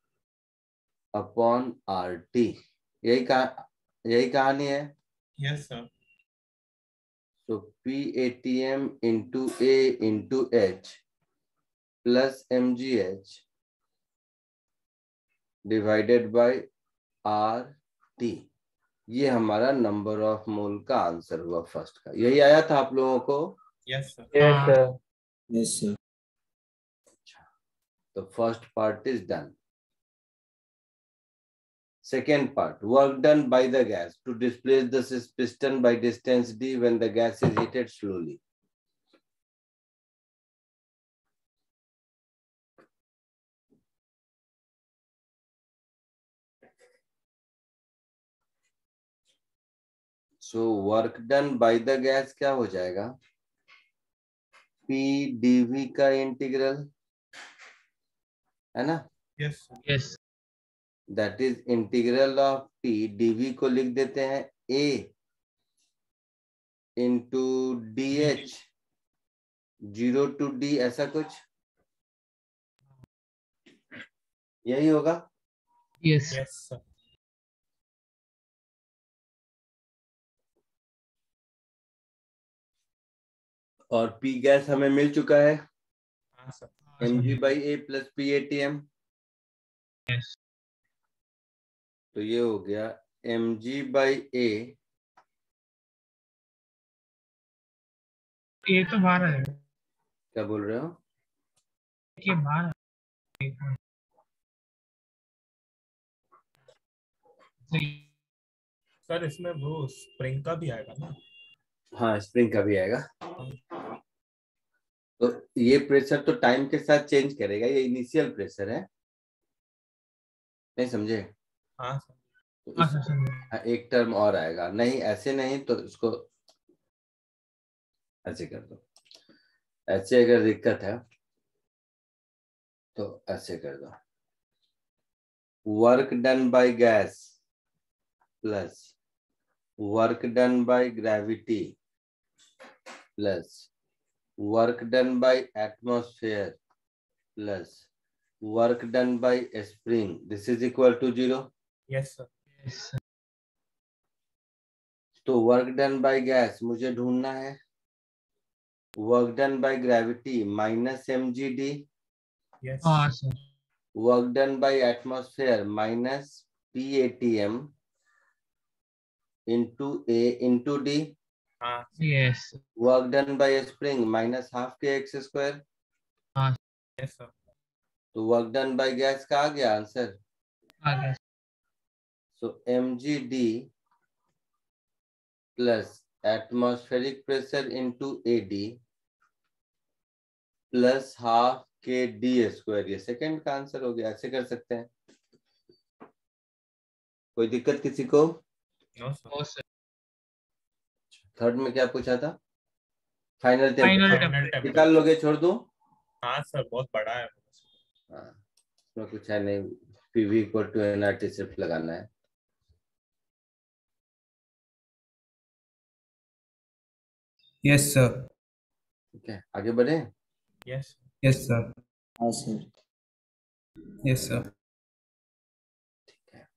upon R T. यही कहा यही कहानी है। Yes sir. So P A T M into A into H plus M G H divided by R T। ये हमारा number of मोल का answer हुआ first का। यही आया था आप लोगों को? Yes sir. Yes sir. Yes, sir. तो first part is done. Second part, work done by the gas to displace the piston by distance d when the gas is heated slowly. So work done by the gas क्या हो जाएगा? P dv का integral है ना? Yes sir. Yes That is integral of P dv को लिख देते हैं A into dh zero to d, ऐसा कुछ यही होगा। Yes yes sir. और P गैस हमें मिल चुका है हाँ sir. mg by A plus P A T M। Yes तो ये हो गया mg by A ये तो बाहर है, क्या बोल रहे हो? ये बाहर है। सर इसमें वो स्प्रिंग का भी आएगा ना? हाँ, स्प्रिंग का भी आएगा। तो ये प्रेशर तो टाइम के साथ चेंज करेगा, ये इनिशियल प्रेशर है, नहीं समझे? हाँ सर। तो हाँ इस, सर समझ। एक टर्म और आएगा। नहीं ऐसे नहीं तो इसको ऐसे कर दो। ऐसे अगर दिक्कत है तो ऐसे कर दो। Work done by gas plus work done by gravity plus work done by atmosphere plus work done by spring, this is equal to zero. Yes sir. Yes तो वर्क डन बाय गैस मुझे ढूंढना है, work done by gravity minus mgd, Yes. हाँ sir. work done by atmosphere minus patm into a into d, हाँ. Yes. work done by a spring minus half kx square. Yes sir. तो work done by gas का आ गया answer. आ गया. So mgd plus atmospheric pressure into ad plus half K D square. ये second का answer हो गया. ऐसे कर सकते हैं. कोई दिक्कत किसी को? No sir. Oh sir. Third में क्या पूछा था? Final Final temperature temperature. निकाल लोगे? छोड़ दूं? हाँ सर बहुत बड़ा है. हाँ, इसमें कुछ है नहीं. पीवी इक्वल टू एनआरटी सिर्फ लगाना है. Yes sir. ठीक है, आगे बढ़े. Yes. Yes sir. हाँ सर. Yes sir. ठीक है.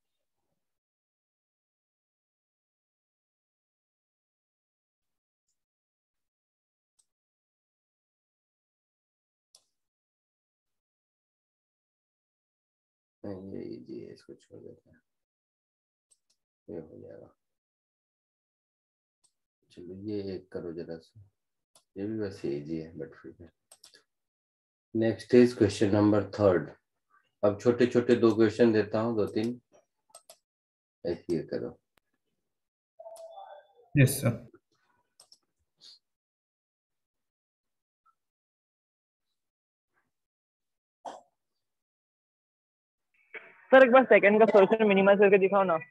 नहीं ये इजी है, इसको छोड़ देते हैं. ये हो जाएगा. चलो ये एक करो जरा सा. ये भी वैसे इजी है बट फिर भी. Next is question number third. अब छोटे छोटे दो क्वेश्चन देता हूँ, दो तीन एक ये करो. Yes sir. सर एक बार सेकंड का सॉल्यूशन मिनिमाइज करके दिखाओ ना.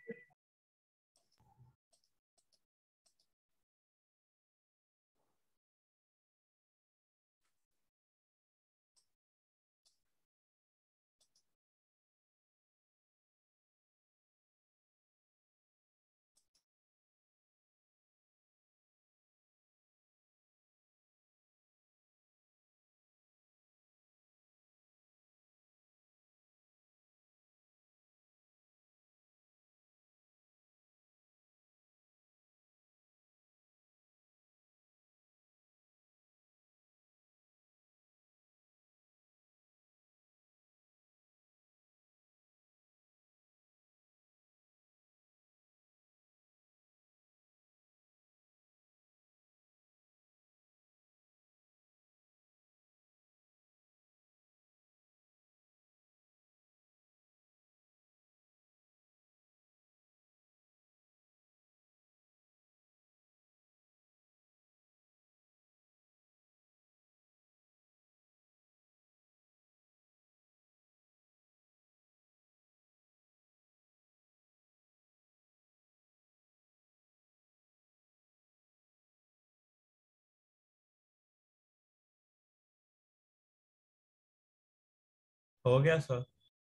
हो गया सर.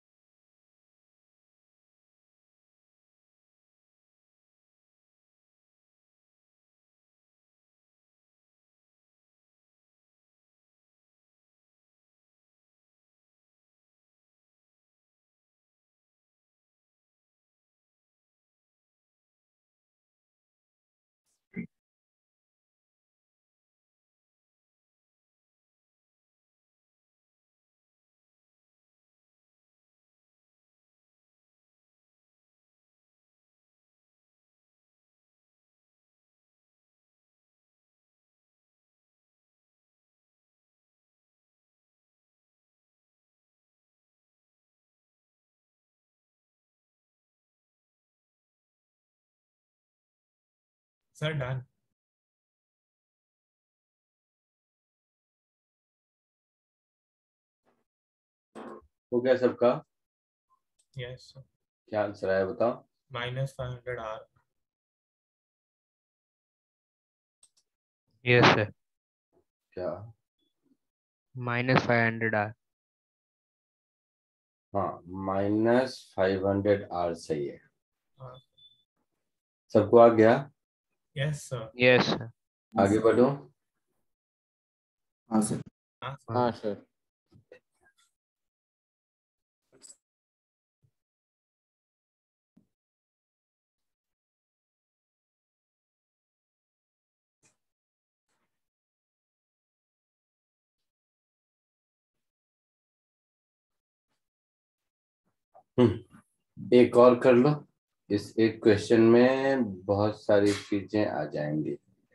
Sir done. हो गया सबका? Yes sir. क्या आंसर आया बताओ? Minus five hundred R. Yes, sir. क्या? Minus five hundred R. हाँ, माइनस फाइव हंड्रेड आर सही है. हाँ. सबको आ गया? Yes sir. Yes, sir. आगे बढ़ो. हाँ सर. हाँ sir. हाँ सर. हम्म, एक और कर लो। इस एक क्वेश्चन में बहुत सारी चीजें आ जाएंगी।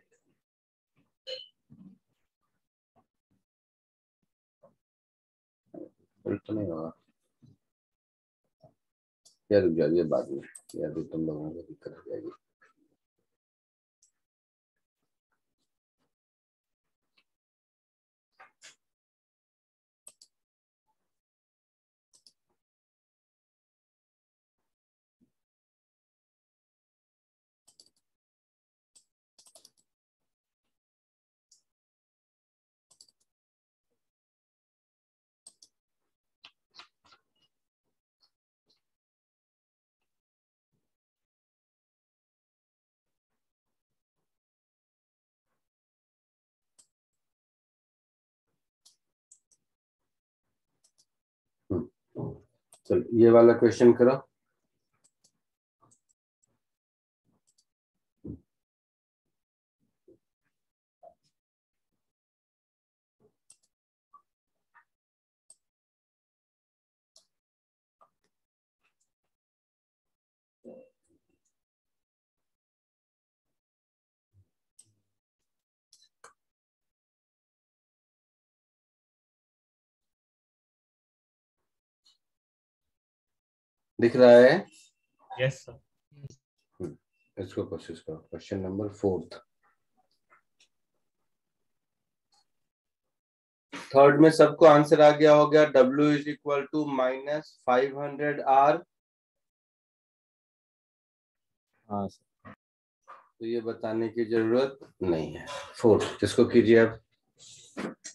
तो नहीं होगा यार, रुक जाइए बाद में, या तो तुम लोगों को दिक्कत हो जाएगी। चलो ये वाला क्वेश्चन करो। दिख रहा है? Yes sir. इसको कोशिश करो। Question number fourth. थर्ड में सबको आंसर आ गया हो गया। W is equal to minus five hundred R. हाँ तो ये बताने की जरूरत नहीं है। फोर्थ इसको कीजिए अब।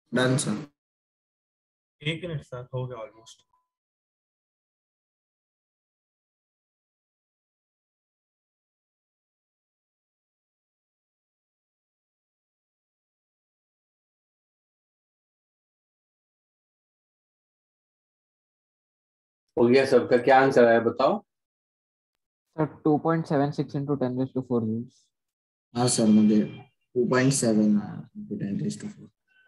Done sir. एक मिनट सर, हो गया ऑलमोस्ट। हो गया सबका? क्या आंसर आया बताओ? Sir two point seven six into ten raised to four joules. हाँ सर, मुझे two point seven into ten raised to four.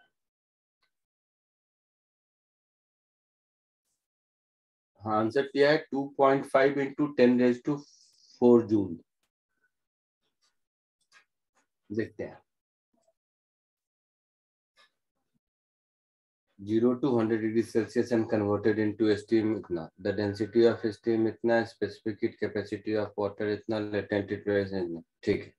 हाँ, आंसर किया है two point five into ten raise to four joule. देखते हैं। zero to one hundred degrees Celsius and converted into steam इतना, the density of steam इतना, specific heat capacity of water इतना, latent heat इतना। ठीक है।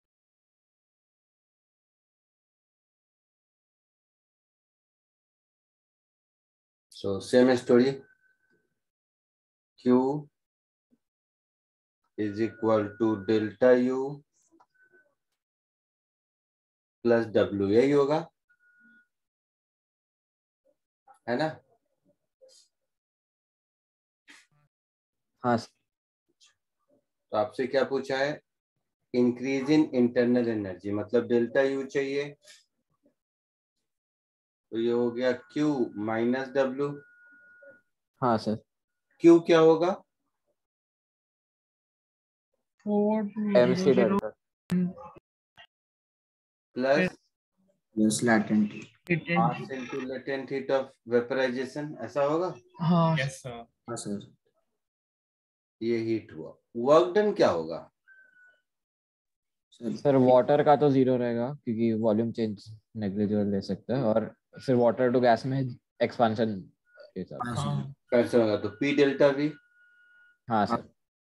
So same story, Q is equal to delta U plus W, यही होगा, है ना? हाँ तो आपसे क्या पूछा है? इंक्रीज इन इंटरनल एनर्जी, मतलब डेल्टा यू चाहिए, तो ये हो गया Q माइनस डब्ल्यू। हाँ सर। Q क्या होगा? फोर M C जीरो delta. Plus Yes, latent. Mass into latent heat of vaporization, ऐसा होगा? हाँ यस सर। हाँ सर। ये हीट हुआ। वर्क डन क्या होगा? सर वाटर का तो जीरो रहेगा क्योंकि वॉल्यूम चेंज नेग्लिजिबल ले सकता है, और फिर वाटर टू गैस में एक्सपेंशन के साथ। हाँ हाँ सर। कैसे होगा? तो P डेल्टा V, हाँ सर।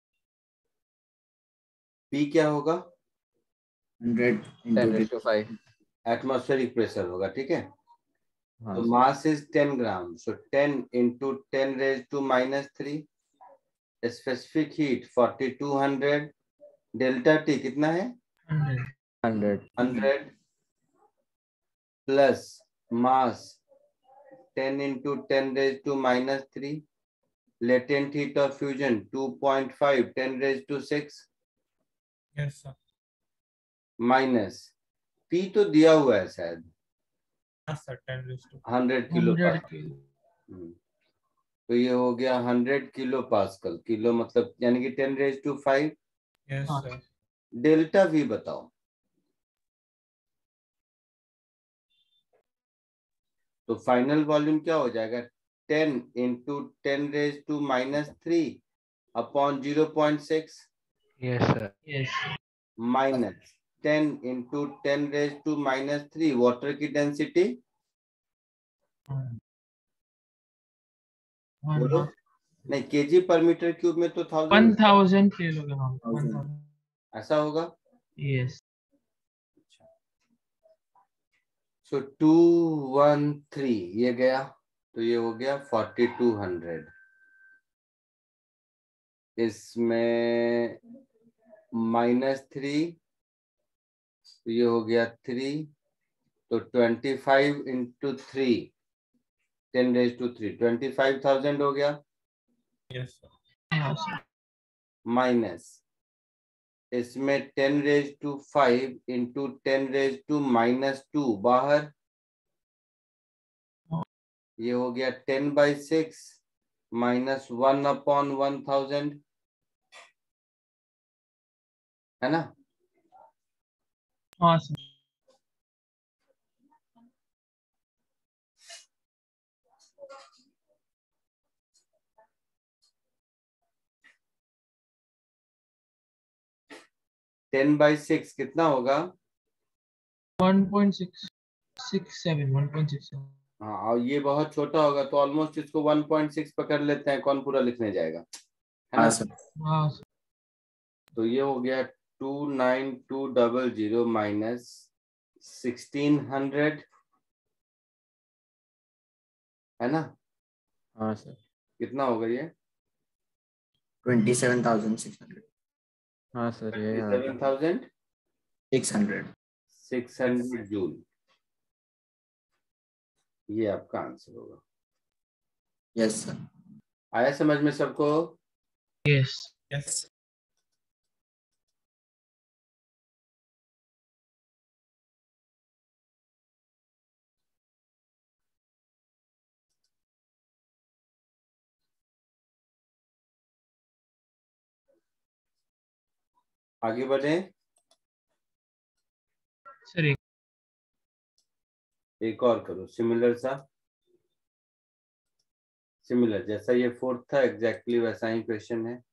P क्या होगा? Hundred ten into raise to five. Atmospheric pressure होगा, ठीक है? हाँ तो sir. Mass is ten gram, so ten into ten raise to minus three, specific heat forty two hundred, delta T कितना है? Hundred. Hundred plus mass ten into ten raise to minus three, latent heat of fusion two point five ten raise to six, yes sir. Minus P तो दिया हुआ है शायद हाँ sir, ten raise to hundred kilo pascal. तो ये हो गया हंड्रेड किलो पास्कल, किलो मतलब यानी कि ten raise to five. Yes sir. Delta V बताओ। तो फाइनल वॉल्यूम क्या हो जाएगा? Ten into ten raise to minus three upon zero point six yes sir. Yes minus ten into ten raise to minus three, water की density बोलो। नहीं, KG पर metre cube में तो वन थाउजेंड थाउजेंड किलोग्राम। ऐसा होगा। Yes so two one three ये गया, तो ये हो गया फोर्टी टू हंड्रेड। इसमें माइनस थ्री, तो ये हो गया थ्री, तो twenty five into three ten raise to three, twenty five thousand हो गया। Yes sir. माइनस इसमें ten raise to five into ten raise to minus two बाहर, ये हो गया ten by six minus one upon one thousand, है ना? हाँ सर। टेन बाई सिक्स कितना होगा? One point six six seven one point six seven. हाँ, और ये बहुत छोटा होगा तो ऑलमोस्ट इसको वन पॉइंट सिक्स पकड़ लेते हैं, कौन पूरा लिखने जाएगा, है ना? हाँ सर। हाँ सर। तो ये हो गया two nine two double zero minus sixteen hundred, है ना? हाँ सर। कितना होगा ये? Twenty seven thousand six hundred. हाँ सर ये seven thousand six hundred. Six hundred joule. ये आपका आंसर होगा। Yes sir. आया समझ में सबको? यस। यस। आगे बढ़े। सर एक एक और करो सिमिलर सा। सिमिलर जैसा ये फोर्थ था एग्जैक्टली वैसा ही क्वेश्चन है।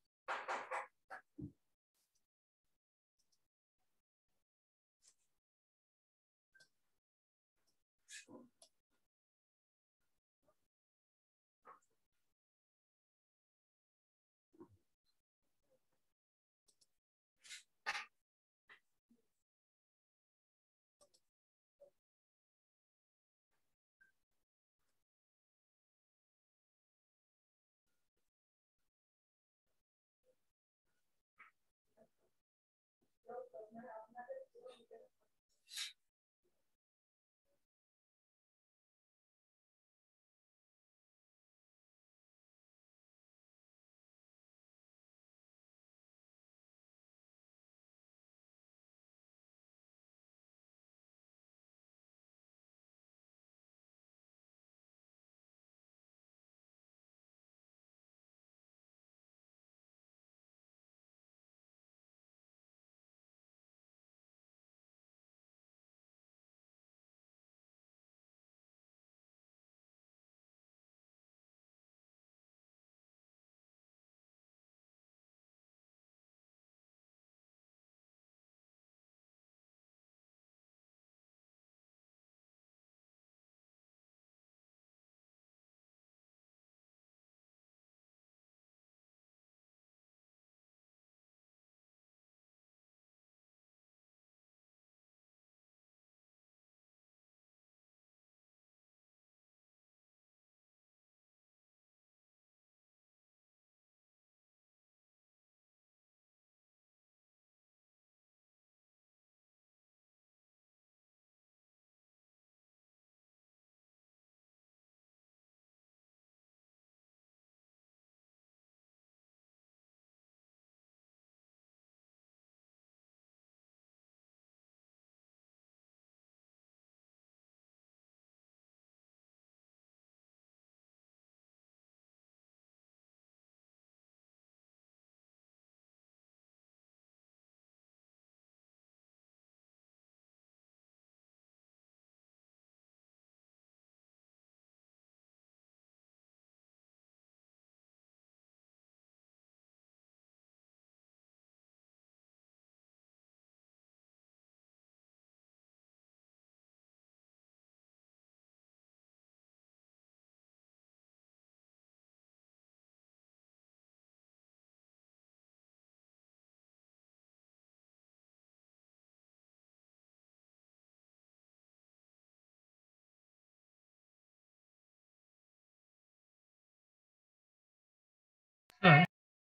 हाँ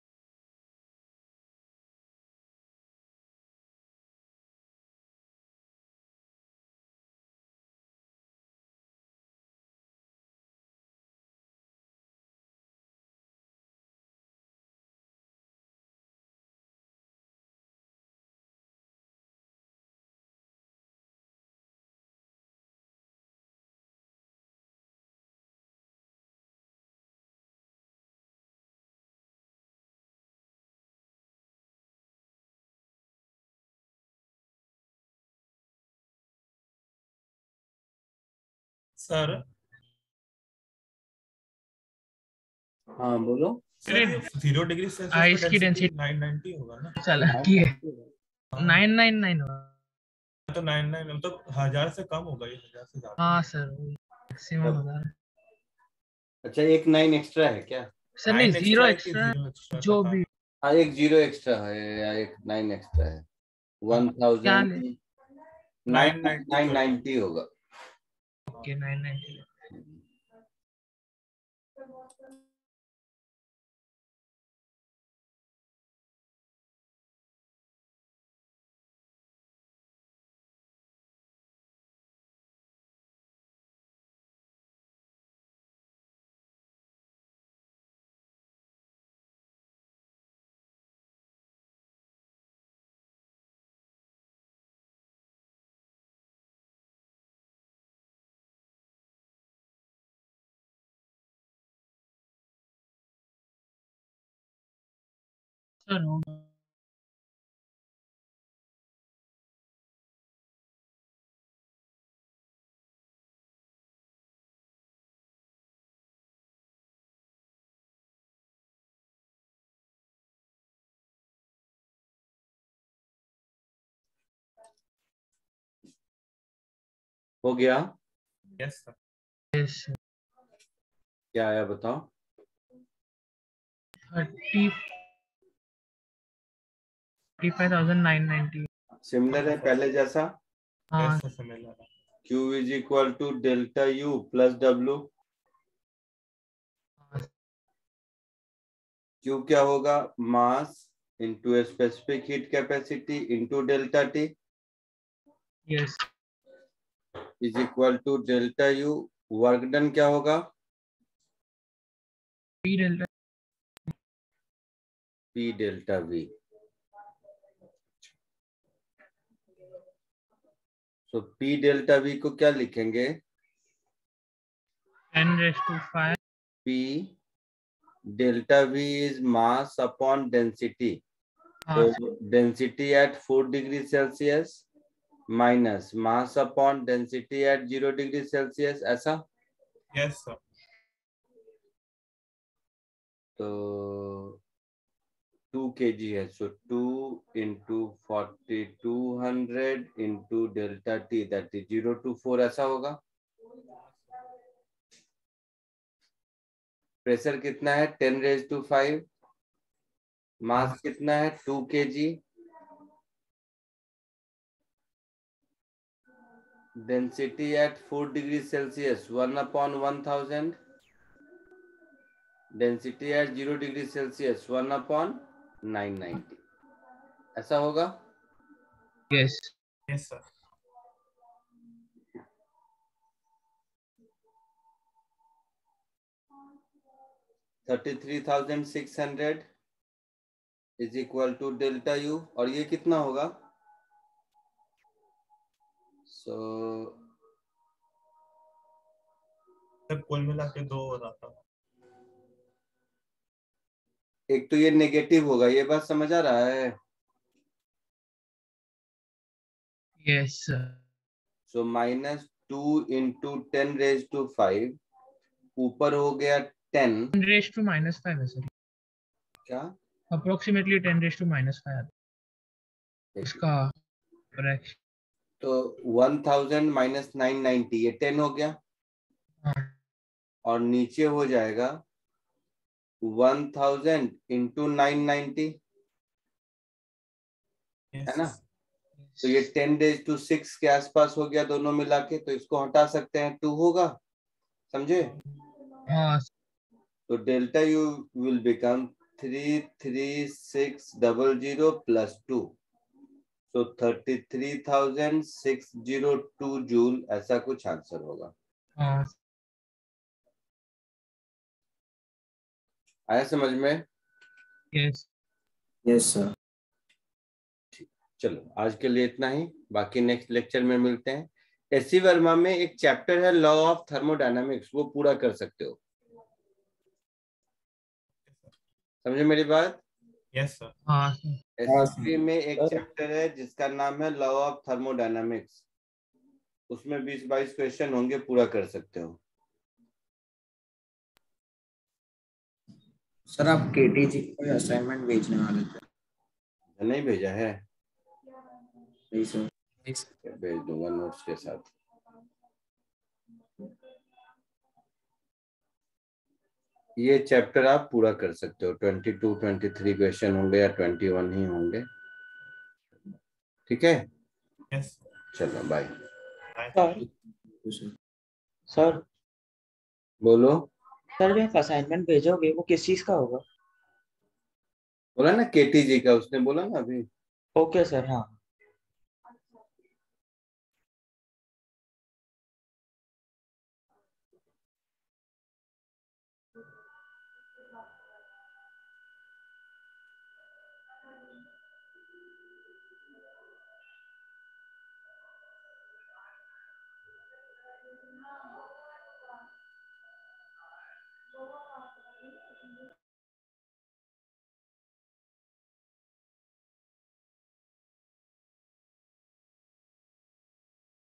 सर हाँ बोलो। सर ये जीरो डिग्री सेल्सियस आइस पे की डेंसिटी डेंसिटी नाइन नाइंटी होगा ना? चला की है हाँ, नाइन नाइन नाइन तो नाइन नाइन मतलब हजार से कम होगा, ये हजार से ज्यादा। हाँ सर मैक्सिमम हजार। अच्छा एक नाइन एक्स्ट्रा है क्या? सर नहीं नाइन जीरो एक्स्ट्रा है कि एक्स्ट्रा जीरो एक्स्ट्रा जो था? भी हाँ एक जीरो एक्स्ट्रा है या एक नाइन एक्स्ट्रा है। वन क्या थाउजेंड ले नाइन नाइन नाइंटी नाइन तो नाइन्टी होगा। ओके नाइन नाइन सर होगा। हो गया? Yes sir. Yes sir. क्या आया बताओ? Thirty thirty five thousand nine ninety. Similar है पहले जैसा? हाँ यस सर सिमिलर है। Q is equal to delta U plus W. Q क्या होगा? Mass into specific heat capacity into delta T yes is equal to delta U. Work done क्या होगा? P delta P delta V। तो P delta V को क्या लिखेंगे? Ten raise to five. P delta V is mass upon density. हाँ तो density at four degree Celsius minus mass upon density at zero degree Celsius, ऐसा? Yes sir. तो two K G है, so two into forty two hundred into delta T that is zero two four, ऐसा होगा? Pressure कितना है? Ten raise to five. Mass कितना है? Two K G. Density at four degree Celsius one upon one thousand. Density at zero degree Celsius one upon nine ninety, ऐसा होगा? Yes yes sir. Thirty three thousand six hundred is equal to delta U, और ये कितना होगा? So sir कुल मिला के दो हो जाता है। एक तो ये नेगेटिव होगा, ये बात समझ आ रहा है? Yes sir. So minus two into ten raise to five, ऊपर हो गया ten. Ten raise to minus five है सर। क्या? Approximately ten raise to minus five देखिए, इसका फ्रैक्शन। तो one thousand minus nine ninety, ये टेन हो गया, हाँ और नीचे हो जाएगा one thousand into nine ninety, है ना? तो ये टेन डेज टू सिक्स के आसपास हो गया दोनों मिला के, तो इसको हटा सकते हैं, टू होगा, समझे? हाँ तो delta U will become three three six double zero plus two, तो thirty three thousand six zero two joule, ऐसा कुछ आंसर होगा। हाँ आया समझ में? Yes yes sir. चलो आज के लिए इतना ही, बाकी नेक्स्ट लेक्चर में मिलते हैं। एस सी वर्मा में एक चैप्टर है लॉ ऑफ थर्मोडायनामिक्स, वो पूरा कर सकते हो, समझे मेरी बात? Yes sir. हाँ एस सी में एक चैप्टर है जिसका नाम है लॉ ऑफ थर्मोडायनामिक्स, उसमें बीस बाईस क्वेश्चन होंगे, पूरा कर सकते हो। सर आप केटीजी को असाइनमेंट भेजने वाले थे? नहीं भेजा है? नहीं सर। भेज दूंगा नोट्स के साथ। ये चैप्टर आप पूरा कर सकते हो, twenty two twenty three question होंगे या ट्वेंटी वन ही होंगे, ठीक है? यस चलो बाय। सर सर बोलो। सर जो एक असाइनमेंट भेजोगे वो किस चीज का होगा? बोला ना केटीजी का, उसने बोला ना अभी। Okay sir. हाँ